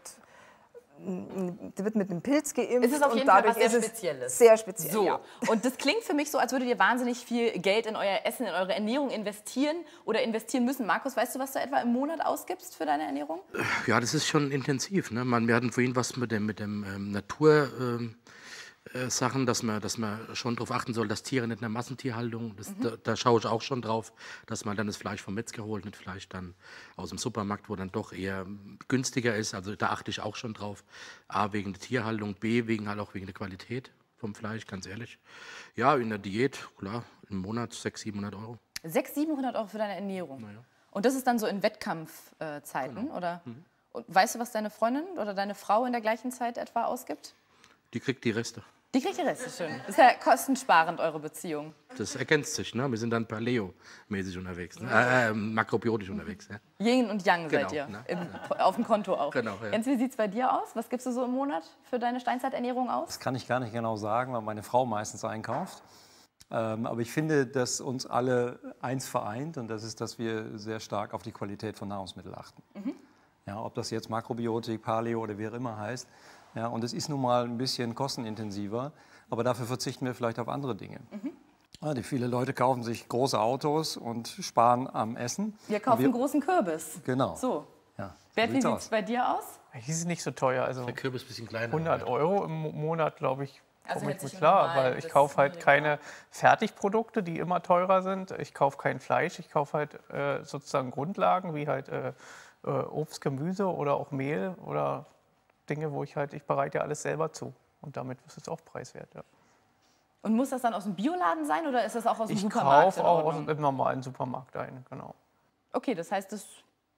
wird mit einem Pilz geimpft. Es ist auf jeden und dadurch Fall was sehr ist Spezielles. Es sehr speziell, so. ja. Und das klingt für mich so, als würdet ihr wahnsinnig viel Geld in euer Essen, in eure Ernährung investieren oder investieren müssen. Markus, weißt du, was du etwa im Monat ausgibst für deine Ernährung? Ja, das ist schon intensiv. Ne? Man, wir hatten vorhin was mit dem, mit dem ähm, Natur... Ähm Sachen, dass man, dass man schon darauf achten soll, dass Tiere nicht in der Massentierhaltung, das, mhm. da, da schaue ich auch schon drauf, dass man dann das Fleisch vom Metzger holt, nicht Fleisch dann aus dem Supermarkt, wo dann doch eher günstiger ist. Also da achte ich auch schon drauf. A, wegen der Tierhaltung, B, wegen halt auch wegen der Qualität vom Fleisch, ganz ehrlich. Ja, in der Diät, klar, im Monat sechshundert, siebenhundert Euro. sechshundert, siebenhundert Euro für deine Ernährung? Naja. Und das ist dann so in Wettkampfzeiten, genau. oder? Mhm. Und weißt du, was deine Freundin oder deine Frau in der gleichen Zeit etwa ausgibt? Die kriegt die Reste. Die kriegt die Reste, schön. Das ist ja kostensparend, eure Beziehung. Das ergänzt sich, ne? Wir sind dann Paleo-mäßig unterwegs, ne? äh, äh, makrobiotisch unterwegs. Ja? Yin und Yang genau, seid ihr, ne? Im, auf dem Konto auch. Genau, ja. Jens, wie sieht es bei dir aus? Was gibst du so im Monat für deine Steinzeiternährung aus? Das kann ich gar nicht genau sagen, weil meine Frau meistens einkauft. Ähm, aber ich finde, dass uns alle eins vereint und das ist, dass wir sehr stark auf die Qualität von Nahrungsmitteln achten. Mhm. Ja, ob das jetzt Makrobiotik, Paleo oder wie auch immer heißt. Ja, und es ist nun mal ein bisschen kostenintensiver, aber dafür verzichten wir vielleicht auf andere Dinge. Mhm. Ja, die viele Leute kaufen sich große Autos und sparen am Essen. Wir kaufen wir, einen großen Kürbis. Genau. So. Ja, Bert, wie sieht es bei dir aus? Die ist nicht so teuer. Also der Kürbis ist ein bisschen kleiner. hundert Euro im Monat, glaube ich, also komme ich gut klar. Normal, weil ich kaufe halt keine Fertigprodukte, die immer teurer sind. Ich kaufe kein Fleisch. Ich kaufe halt äh, sozusagen Grundlagen wie halt äh, äh, Obst, Gemüse oder auch Mehl oder Dinge, wo ich halt, ich bereite ja alles selber zu. Und damit ist es auch preiswert, ja. Und muss das dann aus dem Bioladen sein oder ist das auch aus dem ich Supermarkt? Ich kaufe auch aus dem normalen Supermarkt ein, genau. Okay, das heißt, es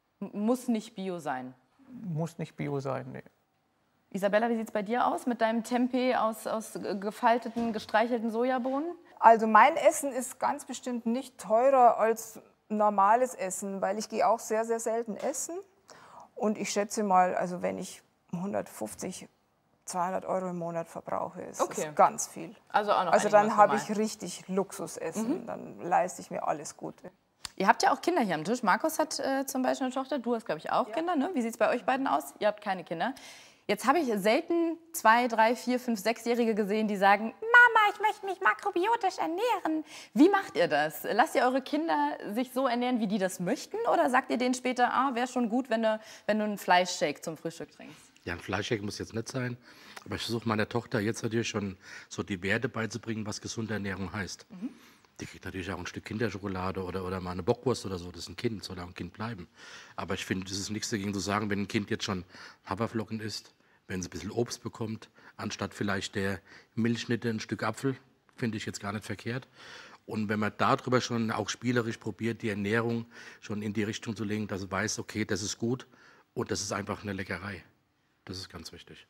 muss nicht Bio sein? Muss nicht Bio sein, nee. Isabella, wie sieht es bei dir aus mit deinem Tempeh aus, aus gefalteten, gestreichelten Sojabohnen? Also mein Essen ist ganz bestimmt nicht teurer als normales Essen, weil ich gehe auch sehr, sehr selten essen. Und ich schätze mal, also wenn ich hundertfünfzig, zweihundert Euro im Monat verbrauche, ist okay. das ganz viel. Also, auch noch also dann habe ich richtig Luxusessen, mhm. dann leiste ich mir alles Gute. Ihr habt ja auch Kinder hier am Tisch. Markus hat äh, zum Beispiel eine Tochter, du hast, glaube ich, auch ja. Kinder. Ne? Wie sieht es bei euch beiden aus? Ihr habt keine Kinder. Jetzt habe ich selten zwei, drei, vier, fünf, sechsjährige gesehen, die sagen, Mama, ich möchte mich makrobiotisch ernähren. Wie macht ihr das? Lasst ihr eure Kinder sich so ernähren, wie die das möchten? Oder sagt ihr denen später, ah, wäre schon gut, wenn du, wenn du einen Fleischshake zum Frühstück trinkst? Ja, ein Fleischshake muss jetzt nicht sein. Aber ich versuche meiner Tochter jetzt natürlich schon so die Werte beizubringen, was gesunde Ernährung heißt. Mhm. Die kriegt natürlich auch ein Stück Kinderschokolade oder, oder mal eine Bockwurst oder so. Das ist ein Kind, soll auch ein Kind bleiben. Aber ich finde, es ist nichts dagegen zu sagen, wenn ein Kind jetzt schon Haferflocken isst, wenn es ein bisschen Obst bekommt, anstatt vielleicht der Milchschnitte ein Stück Apfel, finde ich jetzt gar nicht verkehrt. Und wenn man darüber schon auch spielerisch probiert, die Ernährung schon in die Richtung zu legen, dass man weiß, okay, das ist gut und das ist einfach eine Leckerei. Das ist ganz wichtig.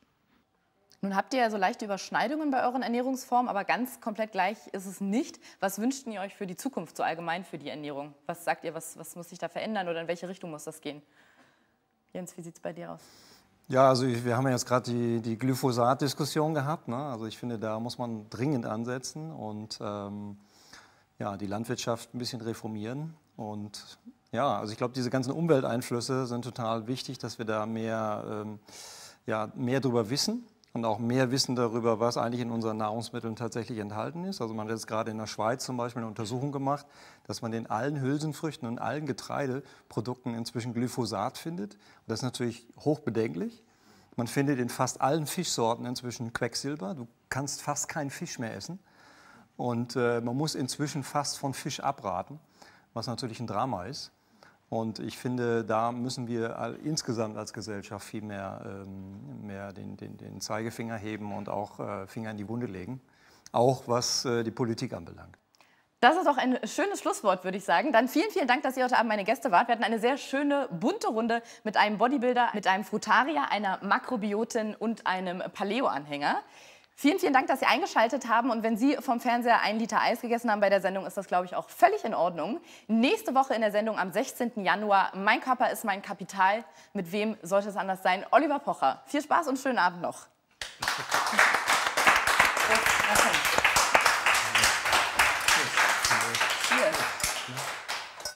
Nun habt ihr ja so leichte Überschneidungen bei euren Ernährungsformen, aber ganz komplett gleich ist es nicht. Was wünscht ihr euch für die Zukunft so allgemein für die Ernährung? Was sagt ihr, was, was muss sich da verändern oder in welche Richtung muss das gehen? Jens, wie sieht es bei dir aus? Ja, also wir haben ja jetzt gerade die, die Glyphosat-Diskussion gehabt. Ne? Also ich finde, da muss man dringend ansetzen und ähm, ja, die Landwirtschaft ein bisschen reformieren. Und ja, also ich glaube, diese ganzen Umwelteinflüsse sind total wichtig, dass wir da mehr, ähm, ja, mehr drüber wissen. Und auch mehr Wissen darüber, was eigentlich in unseren Nahrungsmitteln tatsächlich enthalten ist. Also man hat jetzt gerade in der Schweiz zum Beispiel eine Untersuchung gemacht, dass man in allen Hülsenfrüchten und allen Getreideprodukten inzwischen Glyphosat findet. Und das ist natürlich hochbedenklich. Man findet in fast allen Fischsorten inzwischen Quecksilber. Du kannst fast keinen Fisch mehr essen. Und äh, man muss inzwischen fast von Fisch abraten, was natürlich ein Drama ist. Und ich finde, da müssen wir insgesamt als Gesellschaft viel mehr, ähm, mehr den, den, den Zeigefinger heben und auch äh, Finger in die Wunde legen, auch was äh, die Politik anbelangt. Das ist doch ein schönes Schlusswort, würde ich sagen. Dann vielen, vielen Dank, dass ihr heute Abend meine Gäste wart. Wir hatten eine sehr schöne, bunte Runde mit einem Bodybuilder, mit einem Frutarier, einer Makrobiotin und einem Paleo-Anhänger. Vielen, vielen Dank, dass Sie eingeschaltet haben. Und wenn Sie vom Fernseher einen Liter Eis gegessen haben bei der Sendung, ist das, glaube ich, auch völlig in Ordnung. Nächste Woche in der Sendung am sechzehnten Januar, Mein Körper ist mein Kapital. Mit wem sollte es anders sein? Oliver Pocher. Viel Spaß und schönen Abend noch.